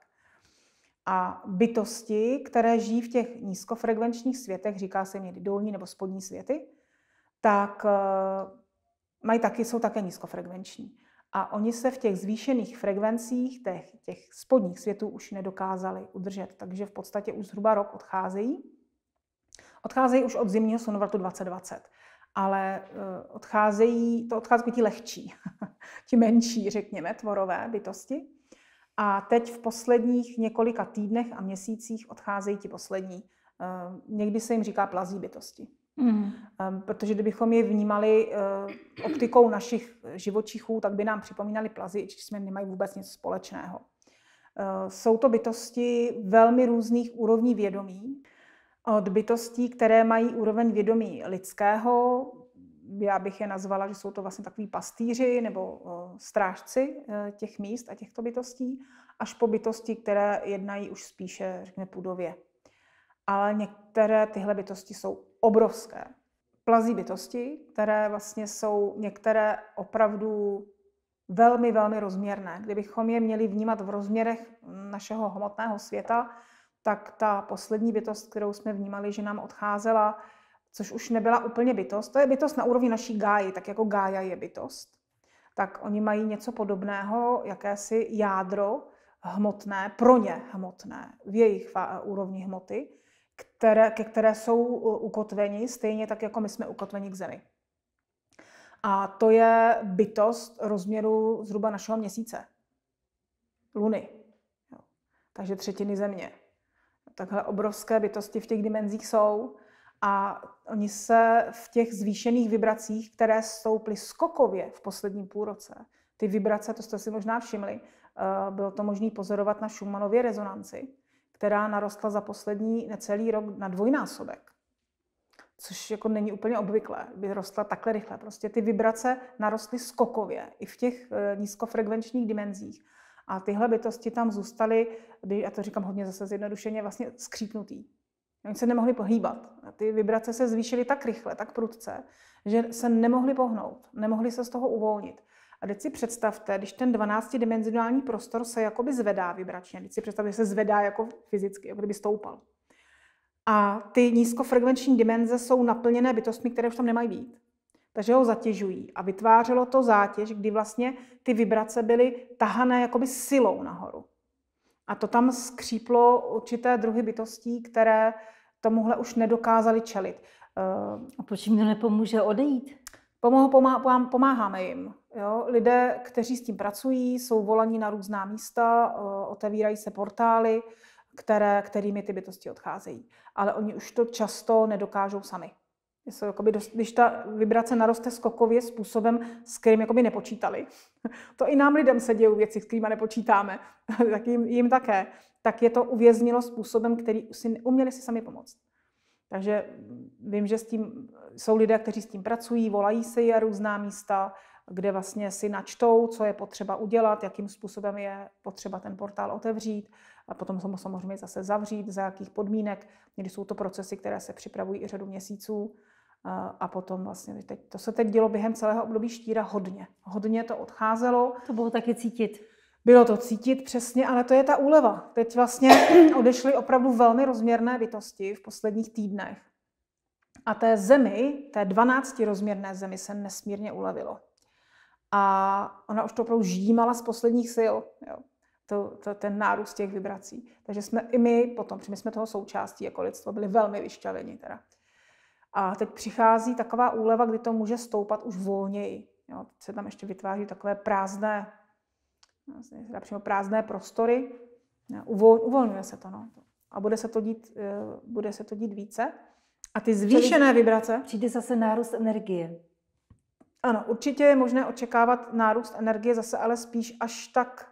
A bytosti, které žijí v těch nízkofrekvenčních světech, říká se jim dolní nebo spodní světy, tak mají taky, jsou také nízkofrekvenční. A oni se v těch zvýšených frekvencích těch, těch spodních světů už nedokázali udržet. Takže v podstatě už zhruba rok odcházejí. Odcházejí už od zimního slunovratu dvacet dvacet. Ale odcházejí, to odcházejí ti lehčí, ti menší, řekněme, tvorové bytosti. A teď v posledních několika týdnech a měsících odcházejí ti poslední. Někdy se jim říká plazí bytosti. Mm. Protože kdybychom je vnímali optikou našich živočichů, tak by nám připomínali plazy, i když jsme nemají vůbec nic společného. Jsou to bytosti velmi různých úrovní vědomí. Od bytostí, které mají úroveň vědomí lidského, já bych je nazvala, že jsou to vlastně takový pastýři nebo strážci těch míst a těchto bytostí, až po bytosti, které jednají už spíše, řekněme, půdově. Ale některé tyhle bytosti jsou obrovské. Plazí bytosti, které vlastně jsou některé opravdu velmi, velmi rozměrné. Kdybychom je měli vnímat v rozměrech našeho hmotného světa, tak ta poslední bytost, kterou jsme vnímali, že nám odcházela, což už nebyla úplně bytost, to je bytost na úrovni naší Gáji, tak jako Gája je bytost. Tak oni mají něco podobného, jakési jádro hmotné, pro ně hmotné, v jejich úrovni hmoty, které, ke které jsou ukotveni, stejně tak, jako my jsme ukotveni k Zemi. A to je bytost rozměru zhruba našeho měsíce. Luny. Jo. Takže třetiny Země. Takhle obrovské bytosti v těch dimenzích jsou a oni se v těch zvýšených vibracích, které stouply skokově v posledním půlroce, ty vibrace, to jste si možná všimli, bylo to možné pozorovat na Schumannově rezonanci, která narostla za poslední necelý rok na dvojnásobek. což jako není úplně obvyklé, by rostla takhle rychle. Prostě ty vibrace narostly skokově i v těch nízkofrekvenčních dimenzích. A tyhle bytosti tam zůstaly, já to říkám hodně zase zjednodušeně, vlastně skřípnutý. Oni se nemohli pohýbat. A ty vibrace se zvýšily tak rychle, tak prudce, že se nemohli pohnout, nemohli se z toho uvolnit. A teď si představte, když ten dvanáctidimenzionální prostor se jakoby zvedá vibračně, teď si představte, že se zvedá jako fyzicky, jako kdyby stoupal. A ty nízkofrekvenční dimenze jsou naplněné bytostmi, které už tam nemají být. Takže ho zatěžují. A vytvářelo to zátěž, kdy vlastně ty vibrace byly tahané jakoby silou nahoru. A to tam skříplo určité druhy bytostí, které tomuhle už nedokázaly čelit.
A proč jim to nepomůže odejít?
Pomá- pomáháme jim. Jo? Lidé, kteří s tím pracují, jsou volaní na různá místa, otevírají se portály, které, kterými ty bytosti odcházejí. Ale oni už to často nedokážou sami. Když ta vibrace naroste skokově způsobem, s kterým jakoby nepočítali, to i nám lidem se dějí věci, s kterými nepočítáme, tak jim, jim také, tak je to uvěznilo způsobem, který si neuměli si sami pomoct. Takže vím, že s tím jsou lidé, kteří s tím pracují, volají se je různá místa, kde vlastně si načtou, co je potřeba udělat, jakým způsobem je potřeba ten portál otevřít a potom se samozřejmě zase zavřít, za jakých podmínek. Někdy jsou to procesy, které se připravují i řadu měsíců. A potom vlastně, teď, to se teď dělo během celého období štíra hodně. Hodně to odcházelo.
To bylo taky cítit.
Bylo to cítit přesně, ale to je ta úleva. Teď vlastně odešly opravdu velmi rozměrné bytosti v posledních týdnech. A té zemi, té dvanáctirozměrné zemi se nesmírně ulevilo. A ona už to opravdu ždímala z posledních sil, jo. To, to, ten nárůst těch vibrací. Takže jsme i my potom, protože my jsme toho součástí jako lidstvo, byli velmi vyšťaveni teda. A teď přichází taková úleva, kdy to může stoupat už volněji. Jo, teď se tam ještě vytváří takové prázdné, vlastně přímo prázdné prostory. Uvol, uvolňuje se to. No. A bude se to dít, bude se to dít více. A ty zvýšené vibrace...
Přijde zase nárůst energie.
Ano, určitě je možné očekávat nárůst energie zase, ale spíš až tak...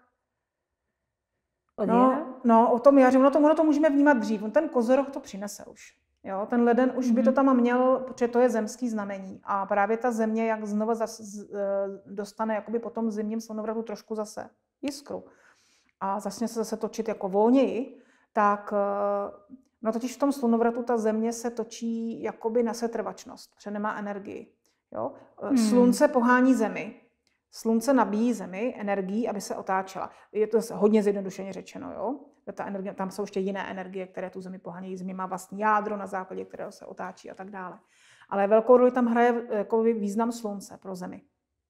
No, no, o tom jařím, ono to, ono to můžeme vnímat dřív. On ten kozoroch to přinese už. Jo, ten leden už by to tam měl, protože to je zemský znamení. A právě ta země, jak znovu zase dostane jakoby po tom zimním slunovratu trošku zase jiskru a začne se zase točit jako volněji, tak no totiž v tom slunovratu ta země se točí jakoby na setrvačnost, protože nemá energii. Jo? Hmm. Slunce pohání zemi. Slunce nabíjí zemi energií, aby se otáčela. Je to hodně zjednodušeně řečeno. Jo? Ta energie, tam jsou ještě jiné energie, které tu zemi pohánějí. Země má vlastní jádro, na základě kterého se otáčí a tak dále. Ale velkou roli tam hraje jako význam slunce pro zemi.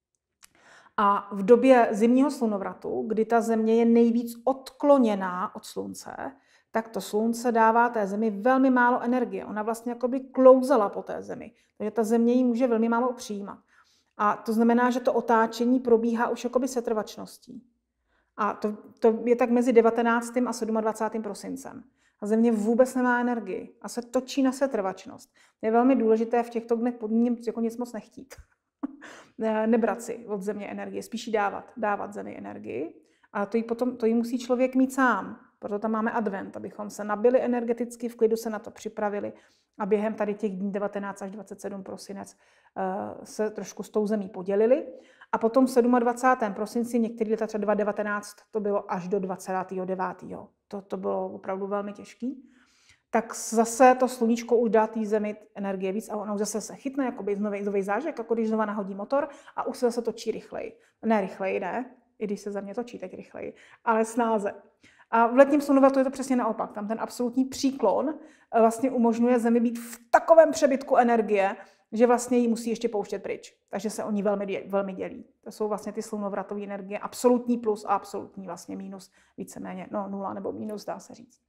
A v době zimního slunovratu, kdy ta země je nejvíc odkloněná od slunce, tak to slunce dává té zemi velmi málo energie. Ona vlastně jako by klouzala po té zemi. Takže ta země ji může velmi málo přijímat. A to znamená, že to otáčení probíhá už jakoby setrvačností. A to, to je tak mezi devatenáctým a dvacátým sedmým prosincem. A země vůbec nemá energii a se točí na setrvačnost. Je velmi důležité v těchto dnech pod ním jako nic moc nechtít. Nebrat si od země energii, spíš jí dávat, dávat zemi energii. A to jí potom, to jí musí člověk mít sám. Proto tam máme advent, abychom se nabili energeticky, v klidu se na to připravili a během tady těch dní devatenáct až dvacet sedm prosinec se trošku s tou zemí podělili. A potom dvacátým sedmým prosinci, některý leta třeba devatenáct, to bylo až do dvacátého devátého To, to bylo opravdu velmi těžký. Tak zase to sluníčko už dá té zemi energie víc a ono už zase se chytne, jakoby nový zážek, jako když znova nahodí motor a už se zase točí rychleji. Ne rychleji, ne, i když se za mě točí teď rychleji, ale snáze. A v letním slunovratu je to přesně naopak. Tam ten absolutní příklon vlastně umožňuje zemi být v takovém přebytku energie, že vlastně ji musí ještě pouštět pryč. Takže se oni velmi dělí. Velmi dělí. To jsou vlastně ty slunovratové energie, absolutní plus a absolutní vlastně mínus, víceméně, no nula nebo mínus, dá se říct.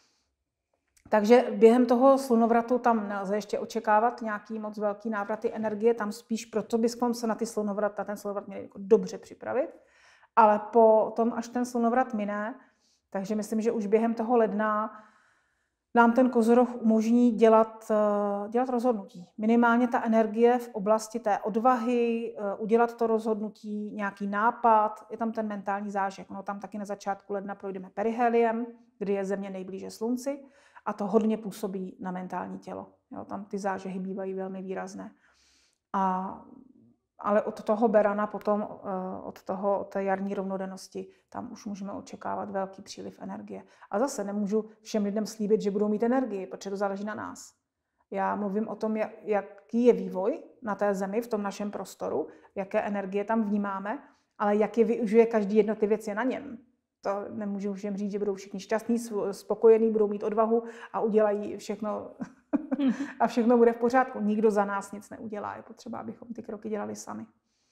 Takže během toho slunovratu tam nelze ještě očekávat nějaký moc velký návraty energie, tam spíš proto bychom se na ty slunovrat, na ten slunovrat měli jako dobře připravit, ale potom, až ten slunovrat mine, takže myslím, že už během toho ledna nám ten kozoroch umožní dělat, dělat rozhodnutí. Minimálně ta energie v oblasti té odvahy, udělat to rozhodnutí, nějaký nápad, je tam ten mentální zážek. Ono tam taky na začátku ledna projdeme periheliem, kdy je země nejblíže slunci, A to hodně působí na mentální tělo. Jo, tam ty zážehy bývají velmi výrazné. A, ale od toho berana potom, od, toho, od té jarní rovnodennosti, tam už můžeme očekávat velký příliv energie. A zase nemůžu všem lidem slíbit, že budou mít energii, protože to záleží na nás. Já mluvím o tom, jaký je vývoj na té zemi, v tom našem prostoru, jaké energie tam vnímáme, ale jak je využije každý jednotlivec je na něm. To nemůžu všem říct, že budou všichni šťastní, spokojení, budou mít odvahu a udělají všechno a všechno bude v pořádku. Nikdo za nás nic neudělá. Je potřeba, abychom ty kroky dělali sami.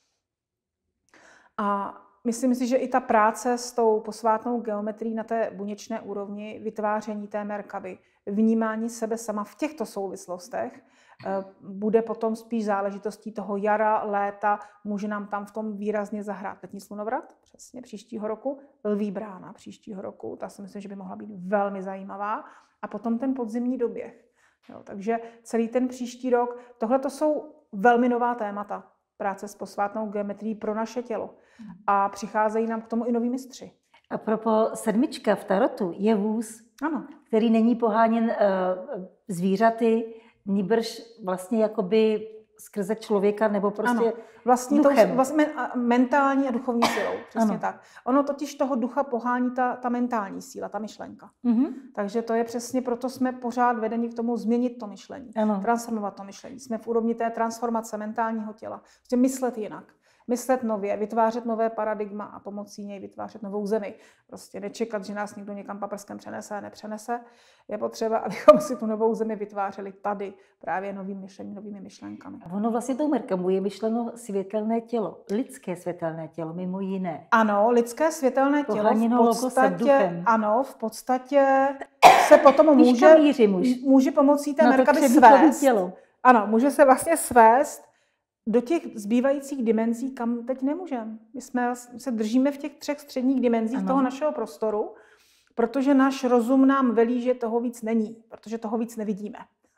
A myslím si, že i ta práce s tou posvátnou geometrií na té buněčné úrovni, vytváření té Merkaby, vnímání sebe sama v těchto souvislostech, bude potom spíš záležitostí toho jara, léta, může nám tam v tom výrazně zahrát letní slunovrat, přesně příštího roku, lví brána příštího roku, ta si myslím, že by mohla být velmi zajímavá, a potom ten podzimní doběh. Jo, takže celý ten příští rok, tohle to jsou velmi nová témata, práce s posvátnou geometrií pro naše tělo. A přicházejí nám k tomu i noví mistři.
A propo sedmička v tarotu je vůz,
ano.
který není poháněn uh, zvířaty, nýbrž vlastně jakoby skrze člověka nebo prostě
ano. Vlastní
duchem.
Tou, vlastně mentální a duchovní silou. Přesně
ano.
tak. Ono totiž toho ducha pohání ta, ta mentální síla, ta myšlenka.
Mm-hmm.
Takže to je přesně proto jsme pořád vedeni k tomu změnit to myšlení,
ano.
transformovat to myšlení. Jsme v úrovni té transformace mentálního těla. Prostě myslet jinak. Myslet nově, vytvářet nové paradigma a pomocí něj vytvářet novou zemi. Prostě nečekat, že nás někdo někam paprskem přenese a nepřenese. Je potřeba, abychom si tu novou zemi vytvářeli tady právě novým myšlením, novými myšlenkami.
A ono vlastně tou Merkabou je myšleno světelné tělo, lidské světelné tělo, mimo jiné.
Ano, lidské světelné tělo
Poháněno
v podstatě,
duchem.
ano, v podstatě se potom může, může pomocí té Merkaby svést.
Tělo.
Ano, může se vlastně svést do těch zbývajících dimenzí, kam teď nemůžeme. My jsme, se držíme v těch třech středních dimenzích ano. toho našeho prostoru, protože náš rozum nám velí, že toho víc není, protože toho víc nevidíme.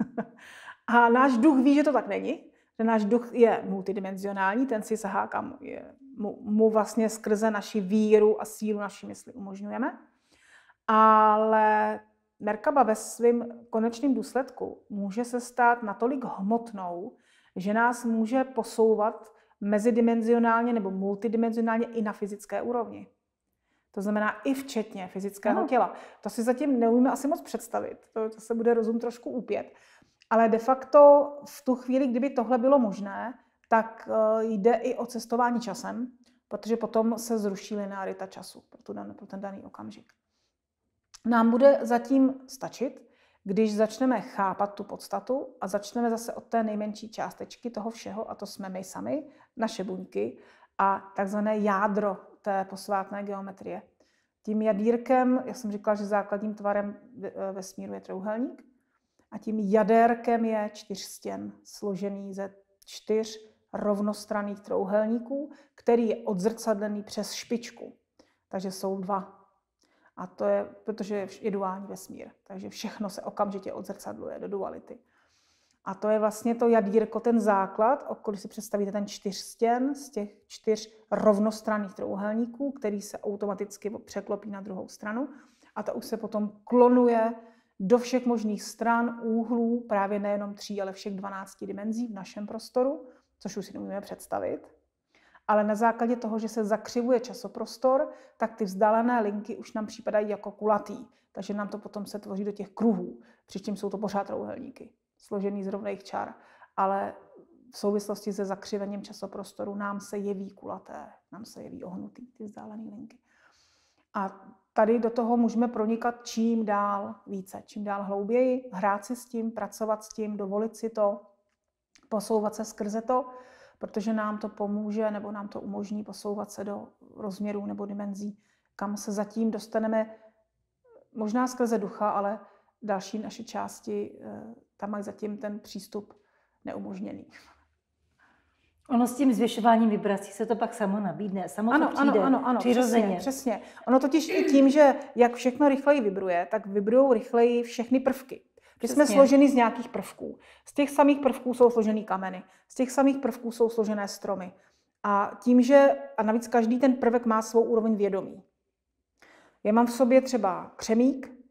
A náš duch ví, že to tak není, že náš duch je multidimenzionální, ten si sahá, kam je, mu, mu vlastně skrze naši víru a sílu naší mysli umožňujeme. Ale Merkaba ve svém konečném důsledku může se stát natolik hmotnou, že nás může posouvat mezidimenzionálně nebo multidimenzionálně i na fyzické úrovni. To znamená i včetně fyzického ano. těla. To si zatím neumíme asi moc představit. To, to se bude rozum trošku úpět. Ale de facto v tu chvíli, kdyby tohle bylo možné, tak jde i o cestování časem, protože potom se zruší linearita času pro, ten, pro ten daný okamžik. Nám bude zatím stačit, když začneme chápat tu podstatu a začneme zase od té nejmenší částečky toho všeho, a to jsme my sami, naše buňky a takzvané jádro té posvátné geometrie. Tím jadírkem, já jsem říkala, že základním tvarem vesmíru je trojúhelník, a tím jadérkem je čtyřstěn, složený ze čtyř rovnostranných trojúhelníků, který je odzrcadlený přes špičku. Takže jsou dva. A to je, protože je duální vesmír, takže všechno se okamžitě odzrcadluje do duality. A to je vlastně to jadírko, ten základ, když si představíte ten čtyřstěn z těch čtyř rovnostranných trojúhelníků, který se automaticky překlopí na druhou stranu. A to už se potom klonuje do všech možných stran, úhlů, právě nejenom tří, ale všech dvanácti dimenzí v našem prostoru, což už si nemůžeme představit. Ale na základě toho, že se zakřivuje časoprostor, tak ty vzdálené linky už nám připadají jako kulatý. Takže nám to potom se tvoří do těch kruhů, přičemž jsou to pořád trojúhelníky, složený z rovných čar. Ale v souvislosti se zakřivením časoprostoru nám se jeví kulaté, nám se jeví ohnutý ty vzdálené linky. A tady do toho můžeme pronikat čím dál více, čím dál hlouběji, hrát si s tím, pracovat s tím, dovolit si to, posouvat se skrze to, protože nám to pomůže nebo nám to umožní posouvat se do rozměrů nebo dimenzí, kam se zatím dostaneme možná skrze ducha, ale další naše části tam mají zatím ten přístup neumožněný.
Ono s tím zvyšováním vibrací se to pak samo nabídne, samo
ano,
to přijde
ano, ano, ano,
přirozeně.
Přesně, přesně. Ono totiž i tím, že jak všechno rychleji vibruje, tak vibrují rychleji všechny prvky. My jsme složeni z nějakých prvků. Z těch samých prvků jsou složený kameny. Z těch samých prvků jsou složené stromy. A tím, že a navíc každý ten prvek má svou úroveň vědomí. Já mám v sobě třeba křemík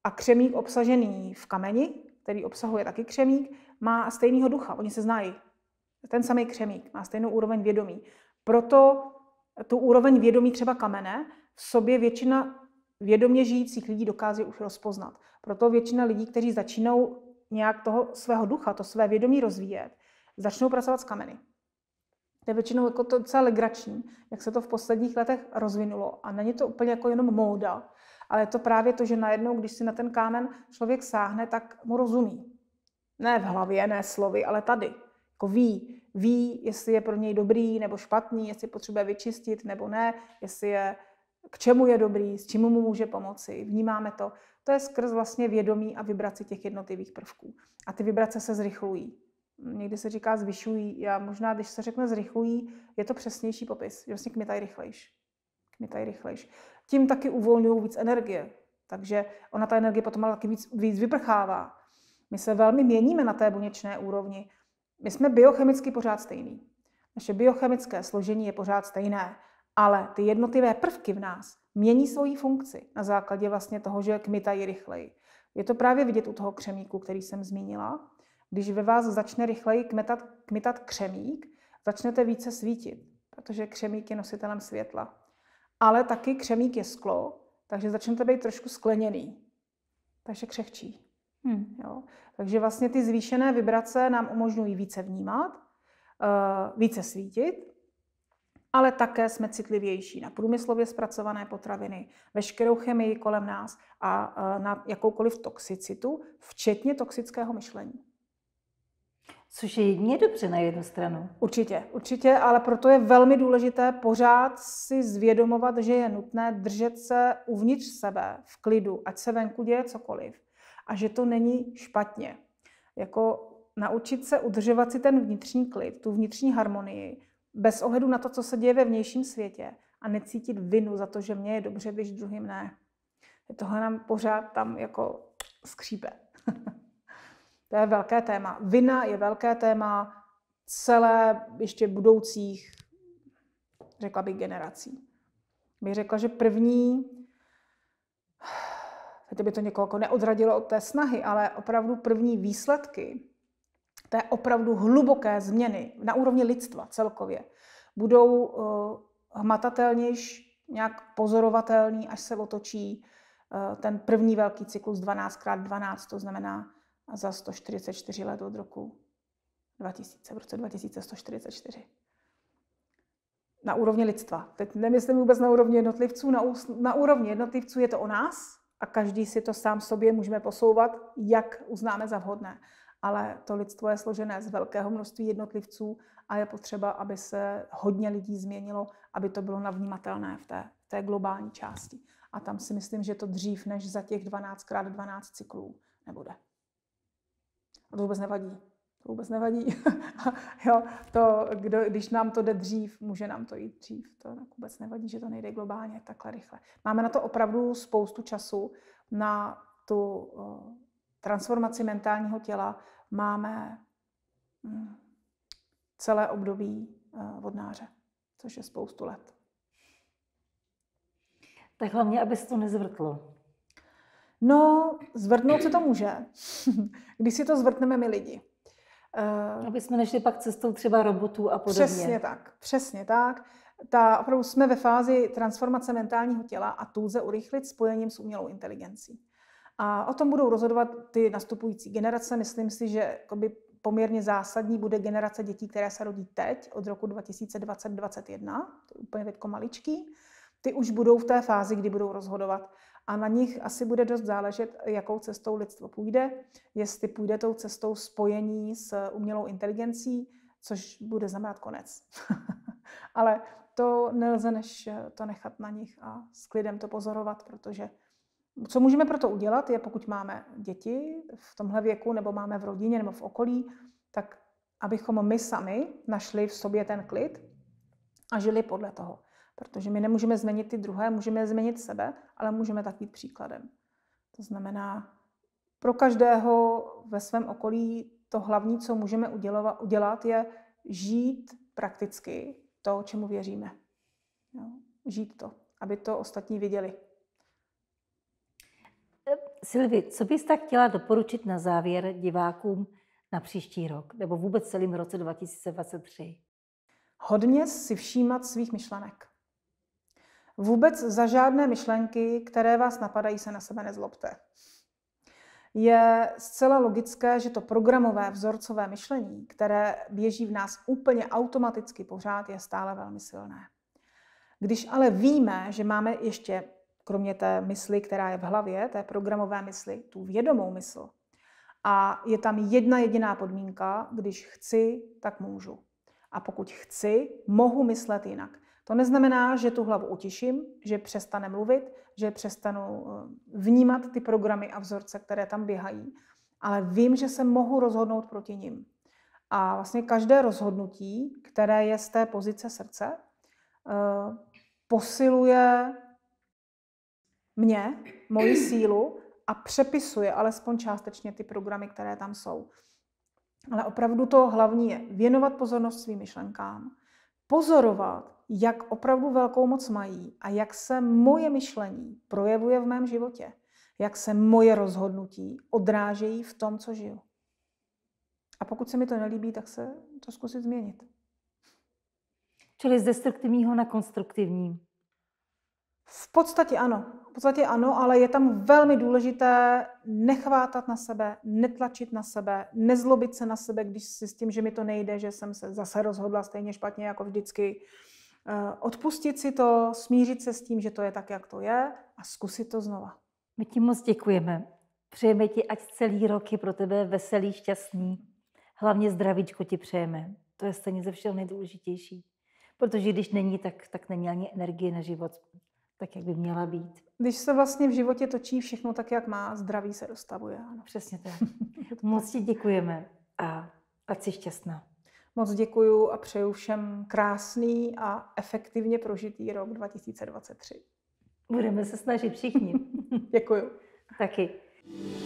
A křemík obsažený v kameni, který obsahuje taky křemík, má stejného ducha. Oni se znají. Ten samý křemík má stejnou úroveň vědomí. Proto tu úroveň vědomí třeba kamene v sobě většina vědomě žijících lidí dokáže už rozpoznat. Proto většina lidí, kteří začínou nějak toho svého ducha, to své vědomí rozvíjet, začnou pracovat s kameny. To je většinou jako to docela legrační, jak se to v posledních letech rozvinulo. A není to úplně jako jenom móda, ale je to právě to, že najednou, když si na ten kámen člověk sáhne, tak mu rozumí. Ne v hlavě, ne slovy, ale tady. Jako ví, ví, jestli je pro něj dobrý nebo špatný, jestli potřebuje vyčistit nebo ne, jestli je, k čemu je dobrý, s čím mu může pomoci. Vnímáme to. To je skrz vlastně vědomí a vibraci těch jednotlivých prvků. A ty vibrace se zrychlují. Někdy se říká zvyšují. Já možná, když se řekne zrychlují, je to přesnější popis. Že vlastně kmitají rychlejš. Kmitají rychlejš. Tím taky uvolňují víc energie. Takže ona ta energie potom ale taky víc, víc vyprchává. My se velmi měníme na té buněčné úrovni. My jsme biochemicky pořád stejný. Naše biochemické složení je pořád stejné, ale ty jednotlivé prvky v nás mění svoji funkci na základě vlastně toho, že kmitají rychleji. Je to právě vidět u toho křemíku, který jsem zmínila. Když ve vás začne rychleji kmitat, kmitat křemík, začnete více svítit, protože křemík je nositelem světla. Ale taky křemík je sklo, takže začnete být trošku skleněný, takže křehčí. Hmm. Jo. Takže vlastně ty zvýšené vibrace nám umožňují více vnímat, více svítit, ale také jsme citlivější na průmyslově zpracované potraviny, veškerou chemii kolem nás a na jakoukoliv toxicitu, včetně toxického myšlení.
Což je jedině dobře na jednu stranu.
Určitě, určitě, ale proto je velmi důležité pořád si zvědomovat, že je nutné držet se uvnitř sebe v klidu, ať se venku děje cokoliv. A že to není špatně. Jako naučit se udržovat si ten vnitřní klid, tu vnitřní harmonii, bez ohledu na to, co se děje ve vnějším světě a necítit vinu za to, že mně je dobře, když druhým ne. Tohle nám pořád tam jako skřípe. To je velké téma. Vina je velké téma celé ještě budoucích, řekla bych, generací. Bych řekla, že první, teď by to někoho neodradilo od té snahy, ale opravdu první výsledky té opravdu hluboké změny na úrovni lidstva celkově budou uh, hmatatelnější, nějak pozorovatelný, až se otočí uh, ten první velký cyklus dvanáct krát dvanáct, to znamená za sto čtyřicet čtyři let od roku dva tisíce, v roce dva tisíce sto čtyřicet čtyři. Na úrovni lidstva. Teď nemyslím vůbec na úrovni jednotlivců, na, na úrovni jednotlivců je to o nás a každý si to sám sobě můžeme posouvat, jak uznáme za vhodné. Ale to lidstvo je složené z velkého množství jednotlivců a je potřeba, aby se hodně lidí změnilo, aby to bylo navnímatelné v té, v té globální části. A tam si myslím, že to dřív než za těch dvanáct krát dvanáct cyklů nebude. A to vůbec nevadí. To vůbec nevadí. Jo, to, kdo, když nám to jde dřív, může nám to jít dřív. To vůbec nevadí, že to nejde globálně takhle rychle. Máme na to opravdu spoustu času na tu uh, transformaci mentálního těla. Máme um, celé období uh, vodnáře, což je spoustu let.
Tak hlavně, aby se to nezvrtlo.
No, zvrtnout se to může, když si to zvrtneme my lidi.
Aby jsme nešli pak cestou třeba robotů a podobně.
Přesně tak, přesně tak. Ta, opravdu jsme ve fázi transformace mentálního těla a tu lze urychlit spojením s umělou inteligencí. A o tom budou rozhodovat ty nastupující generace. Myslím si, že poměrně zásadní bude generace dětí, které se rodí teď, od roku dva tisíce dvacet dvacet jedna, to je úplně teďko maličký. Ty už budou v té fázi, kdy budou rozhodovat. A na nich asi bude dost záležet, jakou cestou lidstvo půjde, jestli půjde tou cestou spojení s umělou inteligencí, což bude znamenat konec. Ale to nelze než to nechat na nich a s klidem to pozorovat, protože co můžeme pro to udělat, je pokud máme děti v tomhle věku, nebo máme v rodině, nebo v okolí, tak abychom my sami našli v sobě ten klid a žili podle toho. Protože my nemůžeme změnit ty druhé, můžeme změnit sebe, ale můžeme tak být příkladem. To znamená, pro každého ve svém okolí to hlavní, co můžeme udělat, je žít prakticky to, čemu věříme. Jo? Žít to, aby to ostatní viděli.
Silvi, co bys tak chtěla doporučit na závěr divákům na příští rok, nebo vůbec celým roce dva tisíce dvacet tři?
Hodně si všímat svých myšlenek. Vůbec za žádné myšlenky, které vás napadají, se na sebe nezlobte. Je zcela logické, že to programové vzorcové myšlení, které běží v nás úplně automaticky pořád, je stále velmi silné. Když ale víme, že máme ještě, kromě té mysli, která je v hlavě, té programové mysli, tu vědomou mysl, a je tam jedna jediná podmínka, když chci, tak můžu. A pokud chci, mohu myslet jinak. To neznamená, že tu hlavu utiším, že přestane mluvit, že přestanu vnímat ty programy a vzorce, které tam běhají, ale vím, že se mohu rozhodnout proti nim. A vlastně každé rozhodnutí, které je z té pozice srdce, posiluje mě, moji sílu a přepisuje alespoň částečně ty programy, které tam jsou. Ale opravdu to hlavní je věnovat pozornost svým myšlenkám, pozorovat, jak opravdu velkou moc mají a jak se moje myšlení projevuje v mém životě, jak se moje rozhodnutí odrážejí v tom, co žiju. A pokud se mi to nelíbí, tak se to zkusit změnit.
Čili z destruktivního na konstruktivní.
V podstatě ano. V podstatě ano, ale je tam velmi důležité nechvátat na sebe, netlačit na sebe, nezlobit se na sebe, když si s tím, že mi to nejde, že jsem se zase rozhodla stejně špatně jako vždycky. Odpustit si to, smířit se s tím, že to je tak, jak to je a zkusit to znova.
My ti moc děkujeme. Přejeme ti, ať celý rok je pro tebe veselý, šťastný. Hlavně zdravíčko ti přejeme. To je stejně ze všeho nejdůležitější. Protože když není, tak, tak není ani energie na život, tak jak by měla být.
Když se vlastně v životě točí všechno tak, jak má, zdraví se dostavuje. Ano.
Přesně tak. Moc ti děkujeme a ať jsi šťastná.
Moc děkuju a přeju všem krásný a efektivně prožitý rok dva tisíce dvacet tři.
Budeme se snažit všichni.
Děkuju.
Taky.